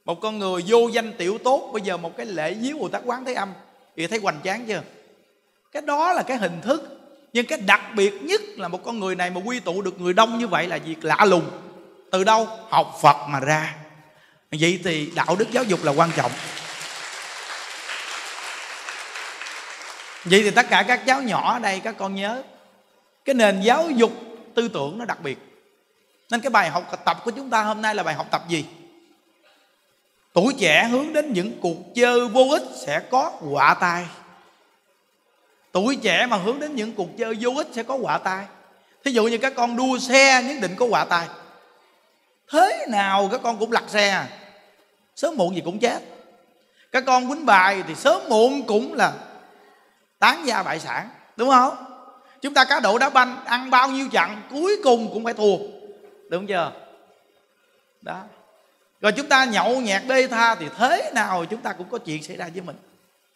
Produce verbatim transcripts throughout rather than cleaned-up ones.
Một con người vô danh tiểu tốt, bây giờ một cái lễ viếng Bồ Tát Quán Thế Âm thì thấy hoành tráng chưa? Cái đó là cái hình thức. Nhưng cái đặc biệt nhất là một con người này mà quy tụ được người đông như vậy là việc lạ lùng. Từ đâu? Học Phật mà ra. Vậy thì đạo đức giáo dục là quan trọng. Vậy thì tất cả các cháu nhỏ ở đây các con nhớ, cái nền giáo dục tư tưởng nó đặc biệt. Nên cái bài học tập của chúng ta hôm nay là bài học tập gì? Tuổi trẻ hướng đến những cuộc chơi vô ích sẽ có họa tai. Tuổi trẻ mà hướng đến những cuộc chơi vô ích sẽ có họa tai. Thí dụ như các con đua xe nhất định có họa tai. Thế nào các con cũng lật xe, sớm muộn gì cũng chết. Các con quýnh bài thì sớm muộn cũng là tán gia bại sản, đúng không? Chúng ta cá độ đá banh, ăn bao nhiêu trận cuối cùng cũng phải thua, đúng chưa? Đó. Rồi chúng ta nhậu nhẹt bê tha thì thế nào chúng ta cũng có chuyện xảy ra với mình.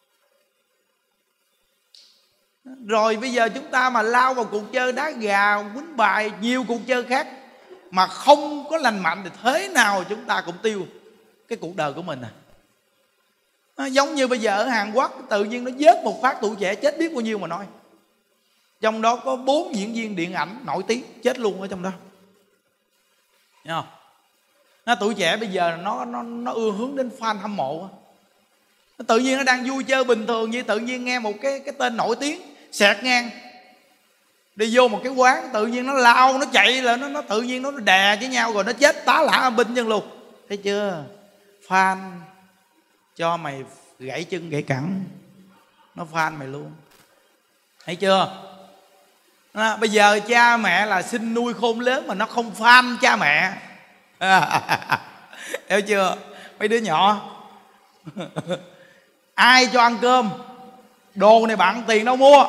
Rồi bây giờ chúng ta mà lao vào cuộc chơi đá gà, quýnh bài, nhiều cuộc chơi khác mà không có lành mạnh thì thế nào chúng ta cũng tiêu cái cuộc đời của mình à. Nó giống như bây giờ ở Hàn Quốc tự nhiên nó vớt một phát tuổi trẻ chết biết bao nhiêu mà nói. Trong đó có bốn diễn viên điện ảnh nổi tiếng chết luôn ở trong đó. Thấy không? Nó tuổi trẻ bây giờ nó nó nó ưa hướng đến fan hâm mộ. Nó tự nhiên nó đang vui chơi bình thường như tự nhiên nghe một cái cái tên nổi tiếng xẹt ngang đi vô một cái quán, tự nhiên nó lao nó chạy là nó nó tự nhiên nó đè với nhau rồi nó chết tá lả âm binh chân luôn. Thấy chưa? Fan cho mày gãy chân gãy cẳng, nó fan mày luôn. Thấy chưa? À, bây giờ cha mẹ là sinh nuôi khôn lớn mà nó không fan cha mẹ. Hiểu chưa? Mấy đứa nhỏ ai cho ăn cơm, đồ này bạn tiền đâu mua,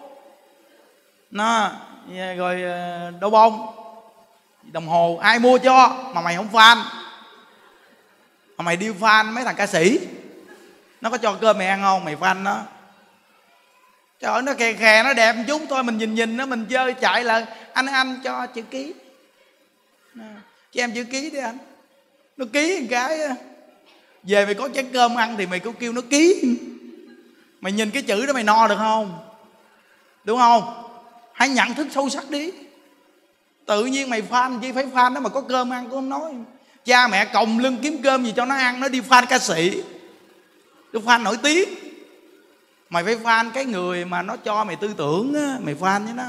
nó rồi đồ bông, đồng hồ ai mua cho mà mày không fan, mà mày đi fan mấy thằng ca sĩ, nó có cho cơm mày ăn không? Mày fan nó. Trời ơi, nó khè khè nó đẹp một chút thôi, mình nhìn nhìn nó mình chơi chạy là anh anh cho chữ ký, cho em chữ ký đi anh. Nó ký một cái về mày có chén cơm ăn thì mày cứ kêu nó ký. Mày nhìn cái chữ đó mày no được không? Đúng không? Hãy nhận thức sâu sắc đi. Tự nhiên mày fan chi phải fan nó mà có cơm ăn cũng không nói. Cha mẹ còng lưng kiếm cơm gì cho nó ăn, nó đi fan ca sĩ, đi fan nổi tiếng. Mày phải fan cái người mà nó cho mày tư tưởng á, mày fan với nó.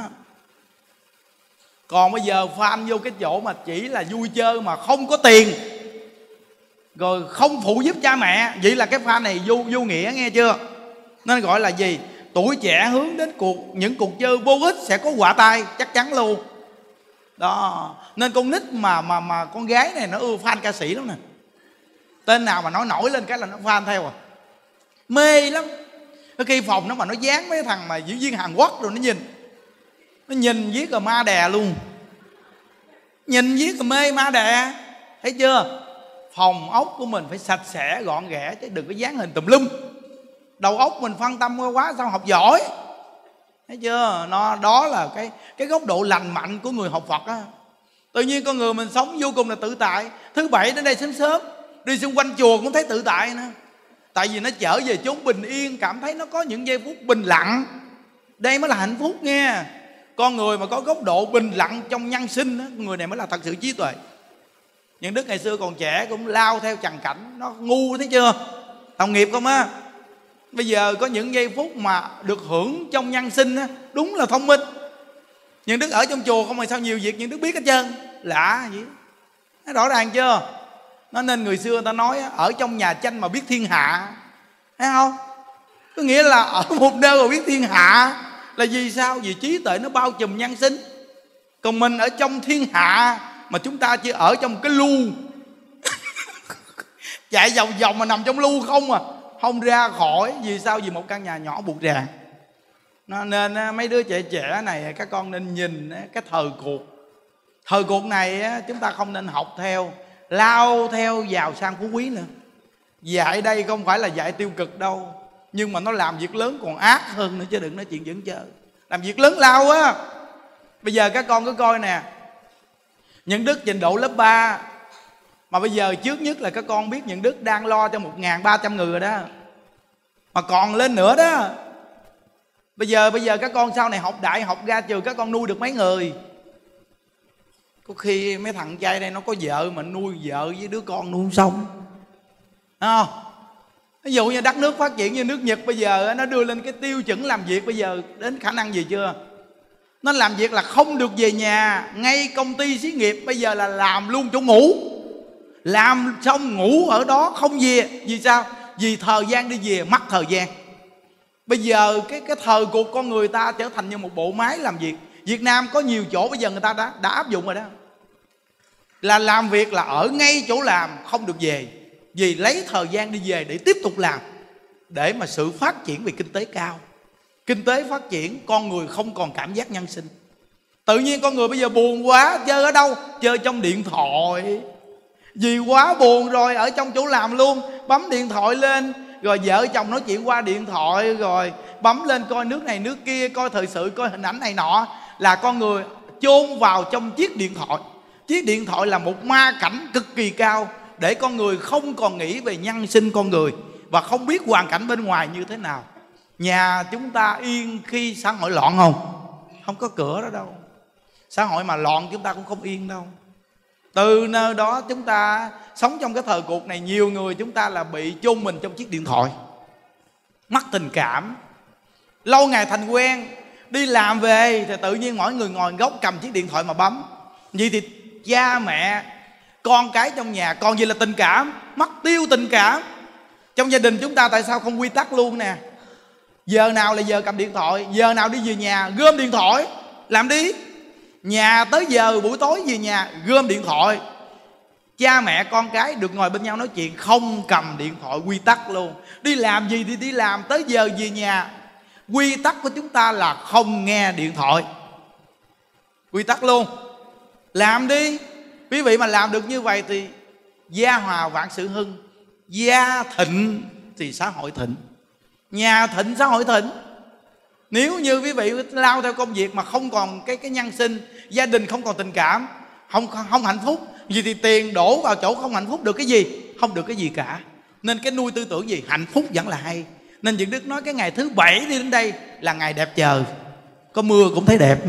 Còn bây giờ fan vô cái chỗ mà chỉ là vui chơi mà không có tiền, rồi không phụ giúp cha mẹ, vậy là cái fan này vô, vô nghĩa, nghe chưa? Nên gọi là gì? Tuổi trẻ hướng đến cuộc những cuộc chơi vô ích sẽ có họa tai, chắc chắn luôn. Đó. Nên con nít mà mà mà con gái này nó ưa fan ca sĩ lắm nè. Tên nào mà nói nổi lên cái là nó fan theo à. Mê lắm. Cái khi phòng nó mà nó dán mấy thằng mà diễn viên Hàn Quốc rồi nó nhìn, nó nhìn viết rồi ma đè luôn. Nhìn viết rồi mê ma đè. Thấy chưa? Phòng ốc của mình phải sạch sẽ gọn ghẽ chứ đừng có dán hình tùm lum. Đầu óc mình phân tâm quá sao học giỏi. Thấy chưa? Nó đó là cái cái góc độ lành mạnh của người học Phật á. Tự nhiên con người mình sống vô cùng là tự tại. Thứ bảy đến đây sớm sớm, đi xung quanh chùa cũng thấy tự tại nữa. Tại vì nó trở về chốn bình yên, cảm thấy nó có những giây phút bình lặng. Đây mới là hạnh phúc nghe. Con người mà có góc độ bình lặng trong nhân sinh đó, người này mới là thật sự trí tuệ. Những Đức ngày xưa còn trẻ cũng lao theo trần cảnh, nó ngu, thấy chưa? Đồng nghiệp không á? Bây giờ có những giây phút mà được hưởng trong nhân sinh á, đúng là thông minh. Những Đức ở trong chùa không phải sao nhiều việc những Đức biết hết trơn. Lạ gì? Rõ ràng chưa? Nó nên người xưa người ta nói ở trong nhà tranh mà biết thiên hạ. Thấy không? Có nghĩa là ở một nơi mà biết thiên hạ là vì sao? Vì trí tuệ nó bao trùm nhân sinh. Còn mình ở trong thiên hạ mà chúng ta chỉ ở trong cái lu chạy vòng vòng mà nằm trong lu không à, không ra khỏi. Vì sao? Vì một căn nhà nhỏ buộc ràng. Nó nên mấy đứa trẻ trẻ này các con nên nhìn cái thời cuộc. Thời cuộc này chúng ta không nên học theo, lao theo giàu sang phú quý nữa. Dạy đây không phải là dạy tiêu cực đâu, nhưng mà nó làm việc lớn còn ác hơn nữa, chứ đừng nói chuyện dẫn chơi. Làm việc lớn lao á. Bây giờ các con cứ coi nè, Những Đức trình độ lớp ba Mà bây giờ trước nhất là các con biết những Đức đang lo cho một nghìn ba trăm người rồi đó, mà còn lên nữa đó. Bây giờ bây giờ các con sau này học đại học ra trường, các con nuôi được mấy người? Có khi mấy thằng trai đây nó có vợ mà nuôi vợ với đứa con nuôi không xong, thấy không? Ví dụ như đất nước phát triển như nước Nhật bây giờ, nó đưa lên cái tiêu chuẩn làm việc bây giờ đến khả năng gì chưa? Nó làm việc là không được về nhà, ngay công ty xí nghiệp bây giờ là làm luôn chỗ ngủ, làm xong ngủ ở đó không về. Vì sao? Vì thời gian đi về mất thời gian. Bây giờ cái cái thời cuộc con người ta trở thành như một bộ máy làm việc. Việt Nam có nhiều chỗ bây giờ người ta đã, đã áp dụng rồi đó, là làm việc là ở ngay chỗ làm, không được về. Vì lấy thời gian đi về để tiếp tục làm, để mà sự phát triển về kinh tế cao. Kinh tế phát triển, con người không còn cảm giác nhân sinh. Tự nhiên con người bây giờ buồn quá, chơi ở đâu? Chơi trong điện thoại. Vì quá buồn rồi, ở trong chỗ làm luôn, bấm điện thoại lên, rồi vợ chồng nói chuyện qua điện thoại, rồi bấm lên coi nước này nước kia, coi thời sự, coi hình ảnh này nọ. Là con người chôn vào trong chiếc điện thoại. Chiếc điện thoại là một ma cảnh cực kỳ cao, để con người không còn nghĩ về nhân sinh con người, và không biết hoàn cảnh bên ngoài như thế nào. Nhà chúng ta yên khi xã hội loạn không? Không có cửa đó đâu. Xã hội mà loạn chúng ta cũng không yên đâu. Từ nơi đó chúng ta sống trong cái thời cuộc này, nhiều người chúng ta là bị chôn mình trong chiếc điện thoại, mất tình cảm, lâu ngày thành quen. Đi làm về thì tự nhiên mỗi người ngồi góc cầm chiếc điện thoại mà bấm. Vậy thì cha mẹ con cái trong nhà còn gì là tình cảm? Mất tiêu tình cảm. Trong gia đình chúng ta tại sao không quy tắc luôn nè? Giờ nào là giờ cầm điện thoại, giờ nào đi về nhà gom điện thoại, làm đi. Nhà tới giờ buổi tối về nhà gom điện thoại. Cha mẹ con cái được ngồi bên nhau nói chuyện, không cầm điện thoại, quy tắc luôn. Đi làm gì thì đi làm, tới giờ về nhà. Quy tắc của chúng ta là không nghe điện thoại, quy tắc luôn. Làm đi. Quý vị mà làm được như vậy thì gia hòa vạn sự hưng. Gia thịnh thì xã hội thịnh, nhà thịnh xã hội thịnh. Nếu như quý vị lao theo công việc mà không còn cái cái nhân sinh, gia đình không còn tình cảm, không không hạnh phúc, vì thì tiền đổ vào chỗ không hạnh phúc được cái gì? Không được cái gì cả. Nên cái nuôi tư tưởng gì? Hạnh phúc vẫn là hay. Nên Dựng Đức nói cái ngày thứ bảy đi đến đây là ngày đẹp trời, có mưa cũng thấy đẹp.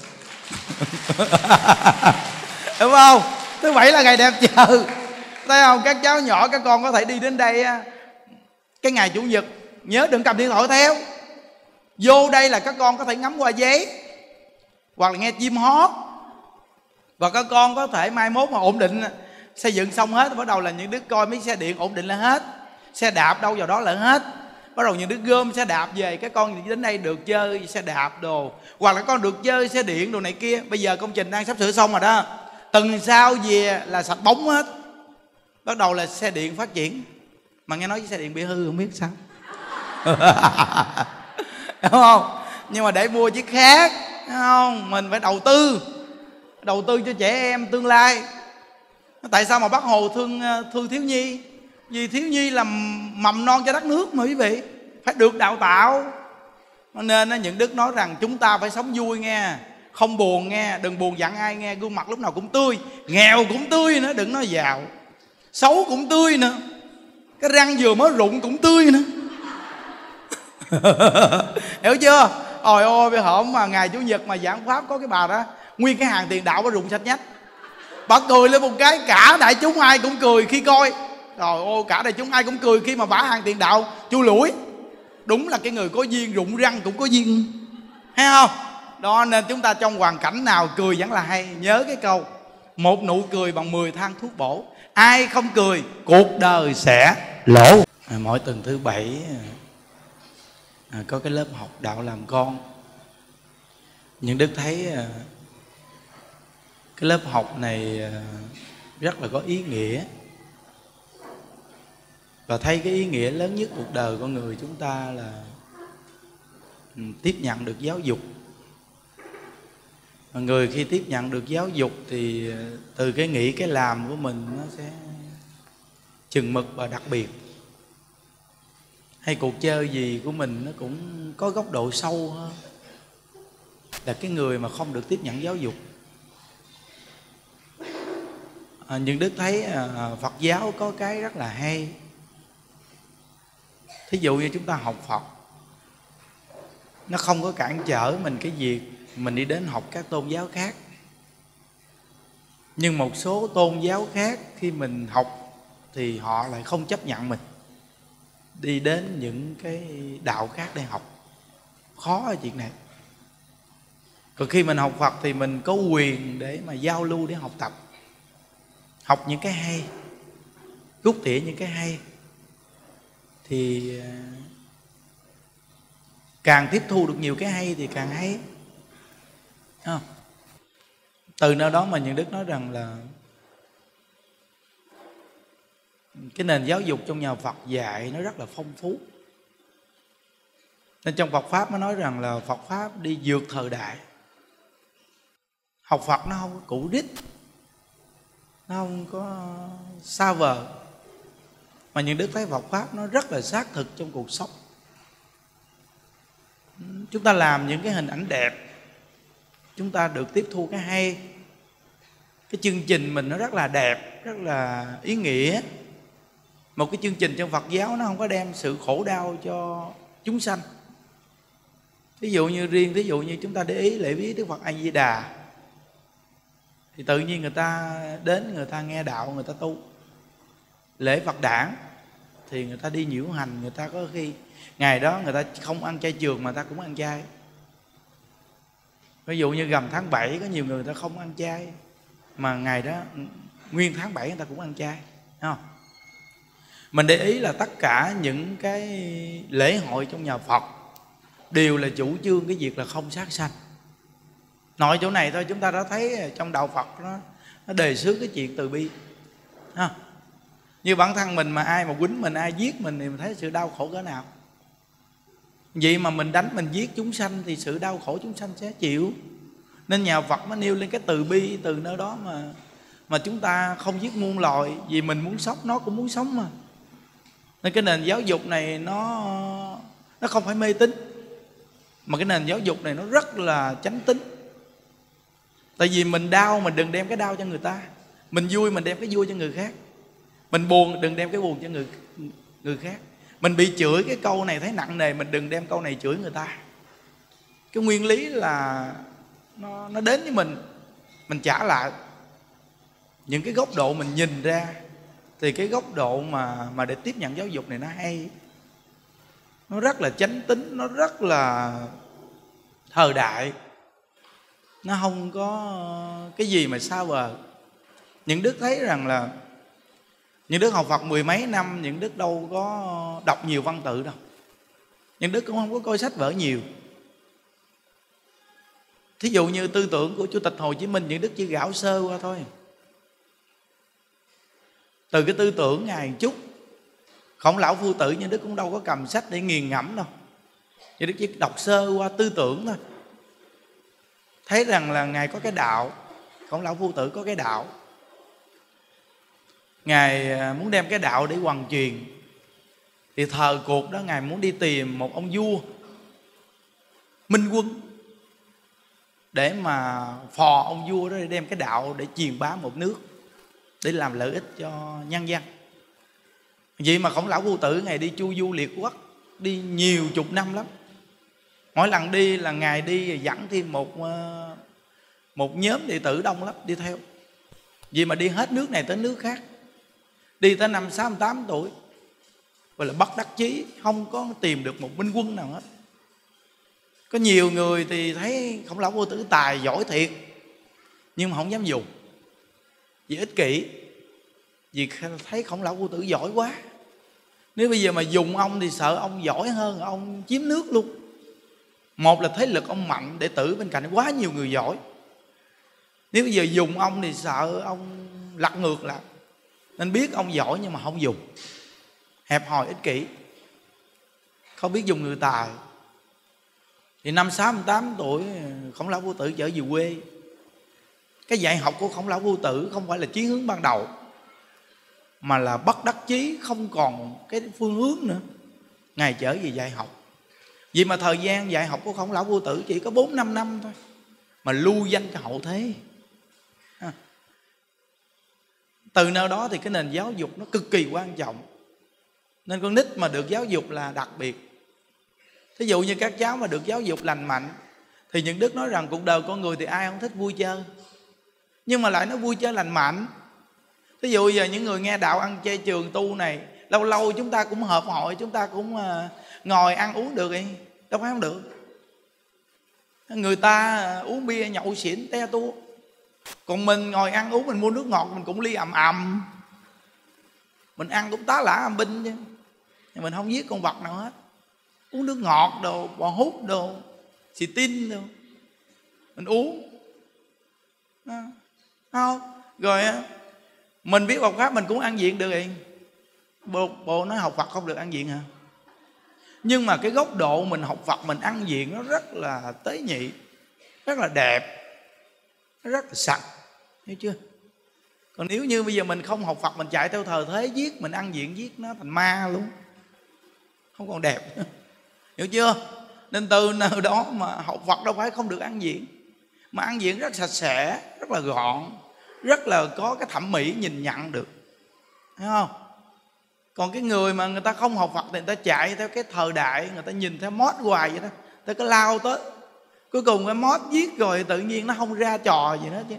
Đúng không? Thứ bảy là ngày đẹp trời, thấy không? Các cháu nhỏ các con có thể đi đến đây cái ngày Chủ nhật, nhớ đừng cầm điện thoại theo. Vô đây là các con có thể ngắm qua giấy, hoặc là nghe chim hót. Và các con có thể mai mốt mà ổn định xây dựng xong hết, bắt đầu là những đứa coi mấy xe điện ổn định là hết, xe đạp đâu vào đó là hết. Bắt đầu những đứa gom xe đạp về, các con đến đây được chơi xe đạp đồ, hoặc là con được chơi xe điện đồ này kia. Bây giờ công trình đang sắp sửa xong rồi đó, tuần sau về là sạch bóng hết. Bắt đầu là xe điện phát triển. Mà nghe nói xe điện bị hư không biết sao. Đúng không? Nhưng mà để mua chiếc khác, đúng không? Mình phải đầu tư, đầu tư cho trẻ em tương lai. Tại sao mà Bác Hồ thương thương thiếu nhi? Vì thiếu nhi là mầm non cho đất nước mà quý vị, phải được đào tạo. Nên những Đức nói rằng chúng ta phải sống vui nghe, không buồn nghe, đừng buồn giận ai nghe. Gương mặt lúc nào cũng tươi, nghèo cũng tươi nữa, đừng nói giàu. Xấu cũng tươi nữa, cái răng vừa mới rụng cũng tươi nữa. Hiểu chưa? Ôi ôi, bây hổm mà ngày Chủ nhật mà giảng pháp có cái bà đó, nguyên cái hàng tiền đạo bà rụng sạch nhách. Bà cười lên một cái, cả đại chúng ai cũng cười khi coi. Rồi ô, cả đại chúng ai cũng cười khi mà bả hàng tiền đạo chui lủi. Đúng là cái người có duyên rụng răng cũng có duyên, thấy không? Đó, nên chúng ta trong hoàn cảnh nào cười vẫn là hay. Nhớ cái câu, một nụ cười bằng mười thang thuốc bổ. Ai không cười cuộc đời sẽ lỗ. À, mỗi tuần thứ bảy à, có cái lớp học đạo làm con. Những Đức thấy à, cái lớp học này à, rất là có ý nghĩa. Và thấy cái ý nghĩa lớn nhất cuộc đời con người chúng ta là ừ, tiếp nhận được giáo dục. Và người khi tiếp nhận được giáo dục thì từ cái nghĩ cái làm của mình nó sẽ chừng mực và đặc biệt. Hay cuộc chơi gì của mình nó cũng có góc độ sâu hơn là cái người mà không được tiếp nhận giáo dục. à, những đức thấy à, Phật giáo có cái rất là hay. Thí dụ như chúng ta học Phật, nó không có cản trở mình cái việc mình đi đến học các tôn giáo khác. Nhưng một số tôn giáo khác khi mình học thì họ lại không chấp nhận mình đi đến những cái đạo khác để học. Khó ở chuyện này. Còn khi mình học Phật thì mình có quyền để mà giao lưu, để học tập, học những cái hay, rút tỉa những cái hay, thì càng tiếp thu được nhiều cái hay thì càng hay. Không? Từ nơi đó mà những đức nói rằng là cái nền giáo dục trong nhà Phật dạy nó rất là phong phú. Nên trong Phật Pháp nó nói rằng là Phật Pháp đi vượt thời đại. Học Phật nó không có cũ rích, nó không có xa vời, mà những đức thấy Phật Pháp nó rất là xác thực trong cuộc sống. Chúng ta làm những cái hình ảnh đẹp, chúng ta được tiếp thu cái hay. Cái chương trình mình nó rất là đẹp, rất là ý nghĩa. Một cái chương trình trong Phật giáo nó không có đem sự khổ đau cho chúng sanh. Ví dụ như riêng, ví dụ như chúng ta để ý lễ viếng Đức Phật A Di Đà, thì tự nhiên người ta đến, người ta nghe đạo, người ta tu. Lễ Phật đản thì người ta đi nhiễu hành, người ta có khi ngày đó người ta không ăn chay trường mà người ta cũng ăn chay. Ví dụ như rằm tháng bảy có nhiều người, người ta không ăn chay, mà ngày đó nguyên tháng bảy người ta cũng ăn chay, không? Mình để ý là tất cả những cái lễ hội trong nhà Phật đều là chủ trương cái việc là không sát sanh. Nội chỗ này thôi chúng ta đã thấy trong đạo Phật nó, nó đề xướng cái chuyện từ bi, ha. Như bản thân mình mà ai mà quýnh mình, ai giết mình thì mình thấy sự đau khổ cỡ nào. Vậy mà mình đánh, mình giết chúng sanh thì sự đau khổ chúng sanh sẽ chịu. Nên nhà Phật mới nêu lên cái từ bi. Từ nơi đó mà mà chúng ta không giết muôn loài, vì mình muốn sống nó cũng muốn sống mà. Nên cái nền giáo dục này nó nó không phải mê tín, mà cái nền giáo dục này nó rất là chánh tín. Tại vì mình đau mình đừng đem cái đau cho người ta, mình vui mình đem cái vui cho người khác, mình buồn đừng đem cái buồn cho người người khác, mình bị chửi cái câu này thấy nặng nề mình đừng đem câu này chửi người ta. Cái nguyên lý là nó nó đến với mình, mình trả lại. Những cái góc độ mình nhìn ra thì cái góc độ mà mà để tiếp nhận giáo dục này nó hay, nó rất là chánh tín, nó rất là thời đại, nó không có cái gì mà xa vời. Những đức thấy rằng là những đức học Phật mười mấy năm, những đức đâu có đọc nhiều văn tự đâu, những đức cũng không có coi sách vở nhiều. Thí dụ như tư tưởng của Chủ tịch Hồ Chí Minh, những đức chỉ gạo sơ qua thôi. Từ cái tư tưởng Ngài chút Khổng Lão Phu Tử, những đức cũng đâu có cầm sách để nghiền ngẫm đâu, những đức chỉ đọc sơ qua tư tưởng thôi. Thấy rằng là Ngài có cái đạo, Khổng Lão Phu Tử có cái đạo, Ngài muốn đem cái đạo để hoằng truyền. Thì thời cuộc đó Ngài muốn đi tìm một ông vua minh quân để mà phò ông vua đó để đem cái đạo để truyền bá một nước, để làm lợi ích cho nhân dân. Vậy mà Khổng Lão Phu Tử Ngài đi chu du liệt quốc, đi nhiều chục năm lắm. Mỗi lần đi là Ngài đi dẫn thêm một một nhóm đệ tử đông lắm đi theo. Vì mà đi hết nước này tới nước khác, đi tới năm sáu mươi tám tuổi, gọi là bất đắc chí, không có tìm được một minh quân nào hết. Có nhiều người thì thấy Khổng Lão Phu Tử tài giỏi thiệt, nhưng mà không dám dùng, vì ích kỷ, vì thấy Khổng Lão Phu Tử giỏi quá. Nếu bây giờ mà dùng ông thì sợ ông giỏi hơn, ông chiếm nước luôn. Một là thế lực ông mạnh, đệ tử bên cạnh quá nhiều người giỏi. Nếu bây giờ dùng ông thì sợ ông lật ngược lại. Nên biết ông giỏi nhưng mà không dùng, hẹp hòi ích kỷ, không biết dùng người tài. Thì năm sáu mươi tám tuổi Khổng Lão Phu Tử trở về quê. Cái dạy học của Khổng Lão Phu Tử không phải là chí hướng ban đầu, mà là bất đắc chí, không còn cái phương hướng nữa, Ngài trở về dạy học. Vì mà thời gian dạy học của Khổng Lão Phu Tử chỉ có bốn năm năm thôi, mà lưu danh cho hậu thế. Từ nơi đó thì cái nền giáo dục nó cực kỳ quan trọng. Nên con nít mà được giáo dục là đặc biệt. Thí dụ như các cháu mà được giáo dục lành mạnh thì những Đức nói rằng cuộc đời con người thì ai không thích vui chơi, nhưng mà lại nó vui chơi lành mạnh. Thí dụ giờ những người nghe đạo ăn chay trường tu này, lâu lâu chúng ta cũng họp hội, chúng ta cũng ngồi ăn uống được đi, đâu phải không được. Người ta uống bia nhậu xỉn te tua, còn mình ngồi ăn uống, mình mua nước ngọt mình cũng ly ầm ầm, mình ăn cũng tá lả âm binh chứ, nhưng mình không giết con vật nào hết. Uống nước ngọt đồ, bò hút đồ, xì tin đồ, mình uống à, không. Rồi mình biết Phật pháp mình cũng ăn diện được rồi. Bộ, bộ nói học Phật không được ăn diện hả? Nhưng mà cái góc độ mình học Phật mình ăn diện nó rất là tế nhị, rất là đẹp, nó rất là sạch, hiểu chưa? Còn nếu như bây giờ mình không học Phật, mình chạy theo thời thế giết, mình ăn diện giết nó thành ma luôn, không còn đẹp nữa. Hiểu chưa? Nên từ nơi đó mà học Phật đâu phải không được ăn diện, mà ăn diện rất sạch sẽ, rất là gọn, rất là có cái thẩm mỹ nhìn nhận được, thấy không? Còn cái người mà người ta không học Phật thì người ta chạy theo cái thời đại, người ta nhìn theo mót hoài vậy đó, người ta cứ lao tới, cuối cùng cái mót giết rồi tự nhiên nó không ra trò gì nữa chứ.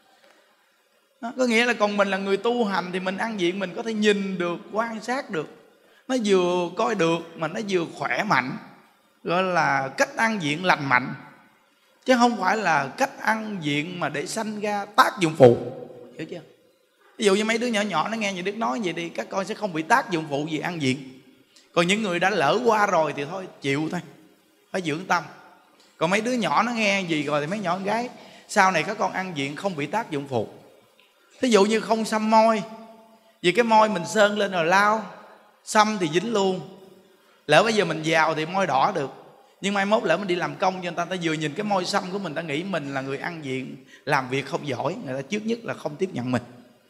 Đó, có nghĩa là còn mình là người tu hành thì mình ăn diện mình có thể nhìn được, quan sát được, nó vừa coi được mà nó vừa khỏe mạnh, gọi là cách ăn diện lành mạnh, chứ không phải là cách ăn diện mà để sanh ra tác dụng phụ, hiểu chưa? Ví dụ như mấy đứa nhỏ nhỏ nó nghe như Đức nói vậy đi, các con sẽ không bị tác dụng phụ gì ăn diện. Còn những người đã lỡ qua rồi thì thôi chịu thôi, phải dưỡng tâm. Còn mấy đứa nhỏ nó nghe gì rồi thì mấy nhỏ con gái sau này các con ăn diện không bị tác dụng phụ. Thí dụ như không xăm môi, vì cái môi mình sơn lên rồi lau, xăm thì dính luôn. Lỡ bây giờ mình giàu thì môi đỏ được, nhưng mai mốt lỡ mình đi làm công cho người ta, ta vừa nhìn cái môi xăm của mình, ta nghĩ mình là người ăn diện, làm việc không giỏi, người ta trước nhất là không tiếp nhận mình.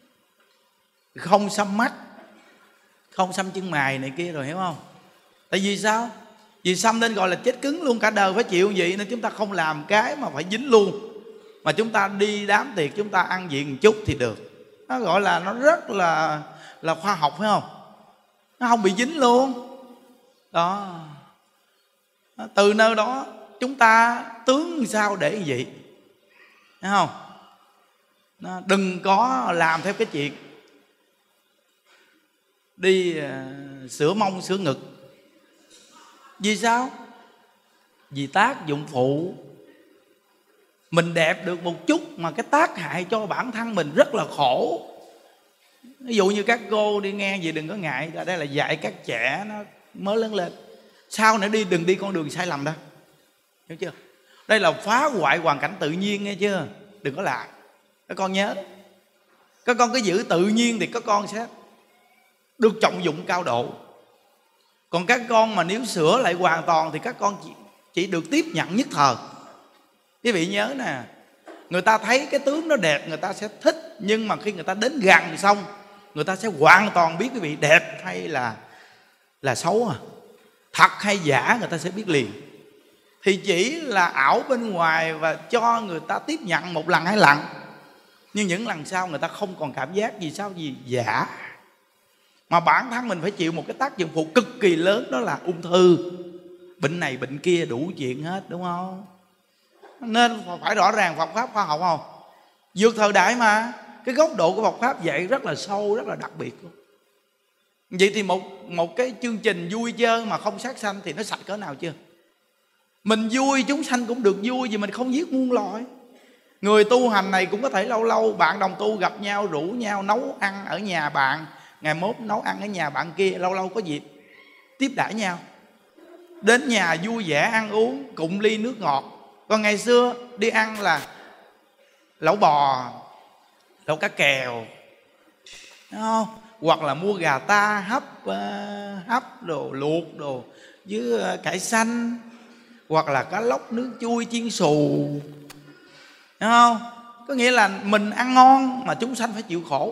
Không xăm mắt, không xăm chân mày này kia rồi, hiểu không? Tại vì sao? Vì xăm lên gọi là chết cứng luôn, cả đời phải chịu vậy. Nên chúng ta không làm cái mà phải dính luôn, mà chúng ta đi đám tiệc chúng ta ăn diện một chút thì được. Nó gọi là nó rất là là khoa học, phải không? Nó không bị dính luôn đó. Từ nơi đó chúng ta tướng sao để vậy, thấy không? Nó đừng có làm theo cái chuyện đi uh, sửa mông sửa ngực. Vì sao? Vì tác dụng phụ. Mình đẹp được một chút mà cái tác hại cho bản thân mình rất là khổ. Ví dụ như các cô đi nghe gì đừng có ngại, đây là dạy các trẻ nó mới lớn lên, sau nữa đi đừng đi con đường sai lầm đâu, hiểu chưa? Đây là phá hoại hoàn cảnh tự nhiên, nghe chưa? Đừng có làm. Các con nhớ, các con cứ giữ tự nhiên thì các con sẽ được trọng dụng cao độ. Còn các con mà nếu sửa lại hoàn toàn thì các con chỉ, chỉ được tiếp nhận nhất thời. Quý vị nhớ nè, người ta thấy cái tướng nó đẹp người ta sẽ thích, nhưng mà khi người ta đến gần xong người ta sẽ hoàn toàn biết quý vị đẹp hay là là xấu, à thật hay giả người ta sẽ biết liền. Thì chỉ là ảo bên ngoài và cho người ta tiếp nhận một lần hai lần, nhưng những lần sau người ta không còn cảm giác gì sao gì giả. Mà bản thân mình phải chịu một cái tác dụng phụ cực kỳ lớn, đó là ung thư, bệnh này bệnh kia đủ chuyện hết, đúng không? Nên phải rõ ràng Phật pháp khoa học không? Vượt thời đại mà. Cái góc độ của Phật pháp dạy rất là sâu, rất là đặc biệt luôn. Vậy thì một, một cái chương trình vui chơi mà không sát sanh thì nó sạch cỡ nào chưa? Mình vui chúng sanh cũng được vui, vì mình không giết muôn loài. Người tu hành này cũng có thể lâu lâu bạn đồng tu gặp nhau, rủ nhau nấu ăn ở nhà bạn, ngày mốt nấu ăn ở nhà bạn kia, lâu lâu có dịp tiếp đãi nhau, đến nhà vui vẻ ăn uống, cụng ly nước ngọt. Còn ngày xưa đi ăn là lẩu bò, lẩu cá kèo, đúng không? Hoặc là mua gà ta hấp, uh, hấp đồ luộc đồ với uh, cải xanh, hoặc là cá lóc nướng chui chiên xù, đúng không? Có nghĩa là mình ăn ngon mà chúng sanh phải chịu khổ.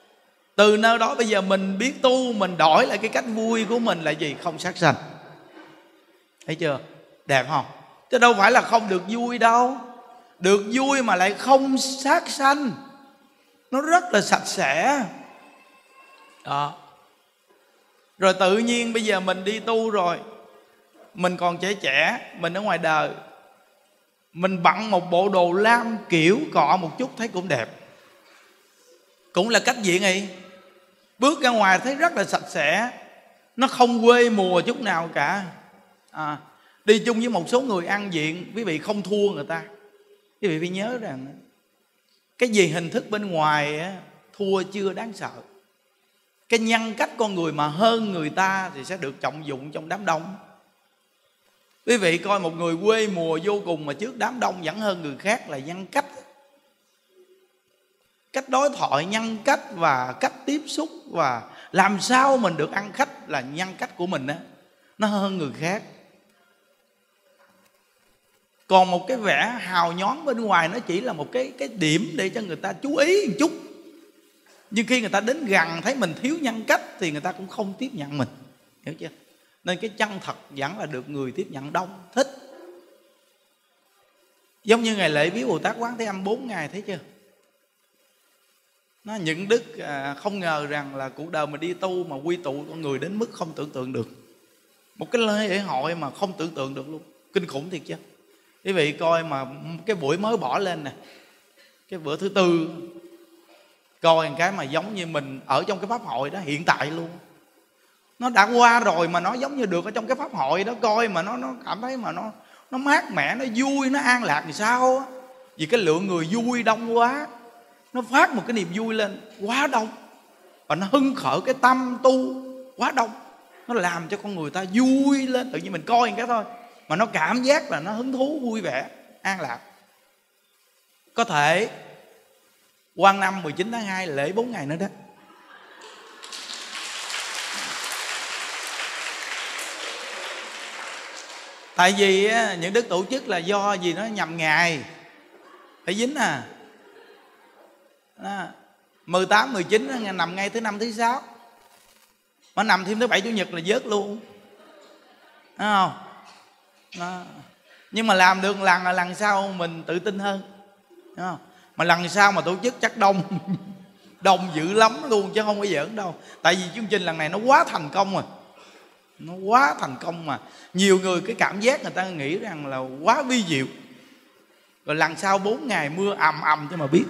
Từ nơi đó bây giờ mình biết tu, mình đổi lại cái cách vui của mình là gì? Không sát sanh. Thấy chưa? Đẹp không? Chứ đâu phải là không được vui đâu. Được vui mà lại không sát sanh. nó rất là sạch sẽ đó. Rồi tự nhiên bây giờ mình đi tu rồi, mình còn trẻ trẻ, mình ở ngoài đời, mình bận một bộ đồ lam kiểu cọ một chút thấy cũng đẹp, cũng là cách diện ấy. Bước ra ngoài thấy rất là sạch sẽ, nó không quê mùa chút nào cả. à, Đi chung với một số người ăn diện, quý vị không thua người ta. Quý vị phải nhớ rằng cái gì hình thức bên ngoài á, thua chưa đáng sợ. Cái nhân cách con người mà hơn người ta thì sẽ được trọng dụng trong đám đông. Quý vị coi một người quê mùa vô cùng mà trước đám đông vẫn hơn người khác là nhân cách. Cách đối thoại, nhân cách và cách tiếp xúc và làm sao mình được ăn khách là nhân cách của mình á, nó hơn người khác. Còn một cái vẻ hào nhoáng bên ngoài nó chỉ là một cái, cái điểm để cho người ta chú ý một chút. Nhưng khi người ta đến gần thấy mình thiếu nhân cách thì người ta cũng không tiếp nhận mình. Hiểu chưa? Nên cái chân thật vẫn là được người tiếp nhận đông, thích. Giống như ngày lễ viếng Bồ Tát Quán Thế Âm bốn ngày, thấy chưa? Nó những đức à, không ngờ rằng là cuộc đời mình đi tu mà quy tụ con người đến mức không tưởng tượng được. Một cái lễ hội mà không tưởng tượng được luôn. Kinh khủng thiệt chứ. Quý vị coi mà cái buổi mới bỏ lên nè, cái bữa thứ tư, coi một cái mà giống như mình ở trong cái pháp hội đó hiện tại luôn. Nó đã qua rồi mà nó giống như được ở trong cái pháp hội đó. Coi mà nó, nó cảm thấy mà nó, nó mát mẻ, nó vui, nó an lạc thì sao á. Vì cái lượng người vui đông quá, nó phát một cái niềm vui lên quá đông, và nó hưng khởi cái tâm tu quá đông. Nó làm cho con người ta vui lên. Tự nhiên mình coi một cái thôi mà nó cảm giác là nó hứng thú, vui vẻ, an lạc. Có thể Quang Năm mười chín tháng hai lễ bốn ngày nữa đó. Tại vì những đức tổ chức là do gì nó nhầm ngày, phải dính à. Đó. mười tám, mười chín nằm ngay thứ năm thứ sáu, mà nằm thêm thứ bảy chủ nhật là vớt luôn. Đúng không? Đó. Nhưng mà làm được lần là lần sau mình tự tin hơn. Đúng không? Mà lần sau mà tổ chức chắc đông đông dữ lắm luôn chứ không có giỡn đâu. Tại vì chương trình lần này nó quá thành công rồi. Nó quá thành công mà nhiều người cái cảm giác người ta nghĩ rằng là quá vi diệu. Rồi lần sau bốn ngày mưa ầm ầm cho mà biết.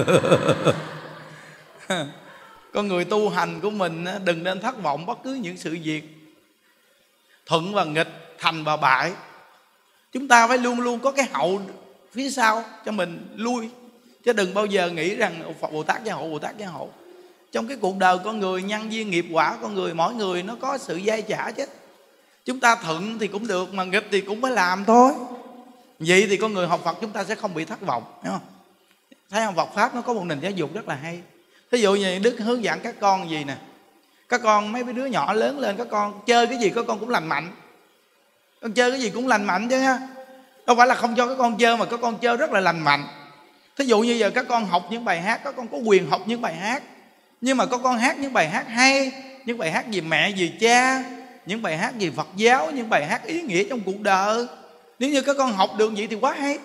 Con người tu hành của mình đừng nên thất vọng bất cứ những sự việc. Thuận và nghịch, thành và bại, chúng ta phải luôn luôn có cái hậu phía sau cho mình lui. Chứ đừng bao giờ nghĩ rằng Phật Bồ Tát gia hộ, Bồ Tát gia hộ. Trong cái cuộc đời con người, nhân duyên nghiệp quả con người, mỗi người nó có sự dai trả chứ. Chúng ta thuận thì cũng được, mà nghịch thì cũng phải làm thôi. Vậy thì con người học Phật chúng ta sẽ không bị thất vọng, hiểu không? Thấy không? Phật Pháp nó có một nền giáo dục rất là hay. Thí dụ như Đức hướng dẫn các con gì nè, các con mấy đứa nhỏ lớn lên, các con chơi cái gì các con cũng lành mạnh. Con chơi cái gì cũng lành mạnh chứ ha. Đâu phải là không cho các con chơi, mà các con chơi rất là lành mạnh. Thí dụ như giờ các con học những bài hát, các con có quyền học những bài hát. Nhưng mà các con hát những bài hát hay, những bài hát về mẹ, về cha, những bài hát về Phật giáo, những bài hát ý nghĩa trong cuộc đời. Nếu như các con học được vậy thì quá hay.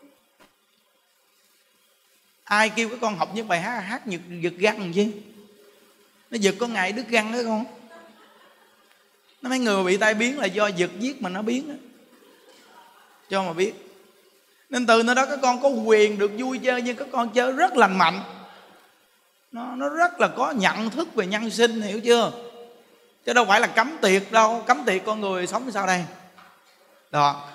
Ai kêu các con học những bài hát hát giật, giật găng gì? Nó giật có ngày đứt găng đó con. Nó mấy người bị tai biến là do giật giết mà nó biến đó. Cho mà biết. Nên từ nơi đó các con có quyền được vui chơi, nhưng các con chơi rất lành mạnh. Nó, nó rất là có nhận thức về nhân sinh, hiểu chưa? Chứ đâu phải là cấm tiệt đâu. Cấm tiệt con người sống sao đây? Đó.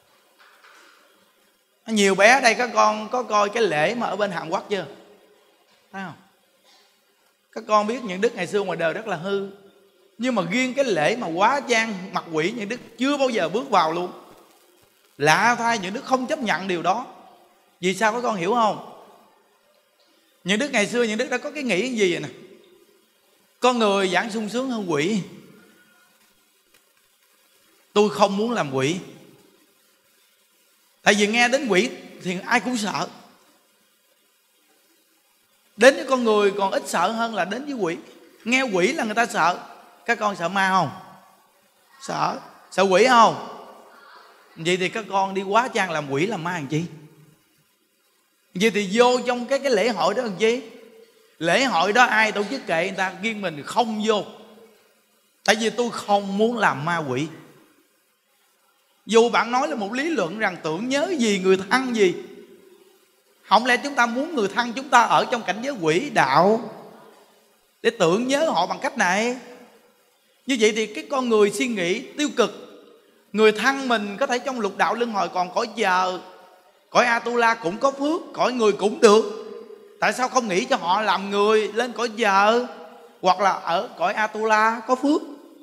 Nhiều bé ở đây các con có coi cái lễ mà ở bên Hàn Quốc chưa? Thấy không? Các con biết những đức ngày xưa ngoài đời rất là hư. Nhưng mà riêng cái lễ mà hóa trang mặt quỷ, những đức chưa bao giờ bước vào luôn. Lạ thay, những đức không chấp nhận điều đó. Vì sao các con hiểu không? Những đức ngày xưa những đức đã có cái nghĩ gì vậy nè: con người vẫn sung sướng hơn quỷ. Tôi không muốn làm quỷ. Tại vì nghe đến quỷ thì ai cũng sợ. Đến với con người còn ít sợ hơn là đến với quỷ. Nghe quỷ là người ta sợ. Các con sợ ma không? Sợ. Sợ quỷ không? Vậy thì các con đi hóa trang làm quỷ làm ma làm chi? Vậy thì vô trong cái, cái lễ hội đó làm chi? Lễ hội đó ai tổ chức kệ người ta, riêng mình không vô. Tại vì tôi không muốn làm ma quỷ. Dù bạn nói là một lý luận rằng tưởng nhớ gì, người thân gì, không lẽ chúng ta muốn người thân chúng ta ở trong cảnh giới quỷ đạo để tưởng nhớ họ bằng cách này? Như vậy thì cái con người suy nghĩ tiêu cực. Người thân mình có thể trong lục đạo luân hồi còn cõi giờ, cõi Atula cũng có phước, cõi người cũng được. Tại sao không nghĩ cho họ làm người lên cõi giờ hoặc là ở cõi Atula có phước,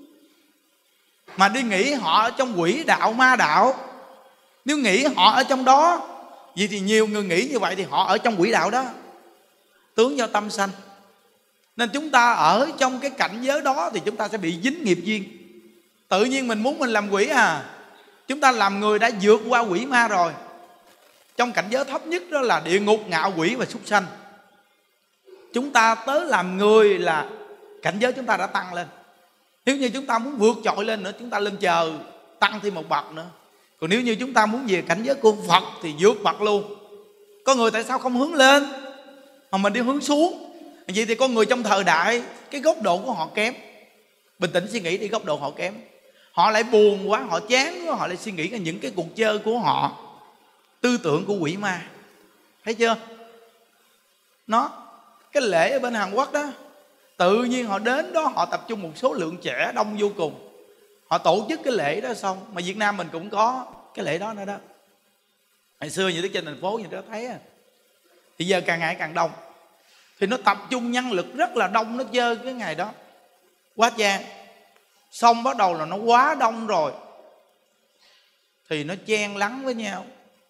mà đi nghĩ họ ở trong quỷ đạo ma đạo? Nếu nghĩ họ ở trong đó, vì thì nhiều người nghĩ như vậy thì họ ở trong quỷ đạo đó, tướng do tâm sanh. Nên chúng ta ở trong cái cảnh giới đó thì chúng ta sẽ bị dính nghiệp duyên. Tự nhiên mình muốn mình làm quỷ à? Chúng ta làm người đã vượt qua quỷ ma rồi. Trong cảnh giới thấp nhất đó là địa ngục, ngạ quỷ và súc sanh. Chúng ta tới làm người là cảnh giới chúng ta đã tăng lên. Nếu như chúng ta muốn vượt trội lên nữa, chúng ta lên chờ tăng thêm một bậc nữa. Còn nếu như chúng ta muốn về cảnh giới của Phật thì vượt bậc luôn. Có người tại sao không hướng lên mà mình đi hướng xuống? Vậy thì con người trong thời đại, cái góc độ của họ kém. Bình tĩnh suy nghĩ đi, góc độ họ kém. Họ lại buồn quá, họ chán quá, họ lại suy nghĩ cái những cái cuộc chơi của họ, tư tưởng của quỷ ma. Thấy chưa? Nó cái lễ ở bên Hàn Quốc đó, tự nhiên họ đến đó, họ tập trung một số lượng trẻ đông vô cùng. Họ tổ chức cái lễ đó xong. Mà Việt Nam mình cũng có cái lễ đó nữa đó. Ngày xưa như trên thành phố như đó thấy à. Thì giờ càng ngày càng đông. Thì nó tập trung nhân lực rất là đông, nó chơi cái ngày đó quá trang. Xong bắt đầu là nó quá đông rồi thì nó chen lắng với nhau.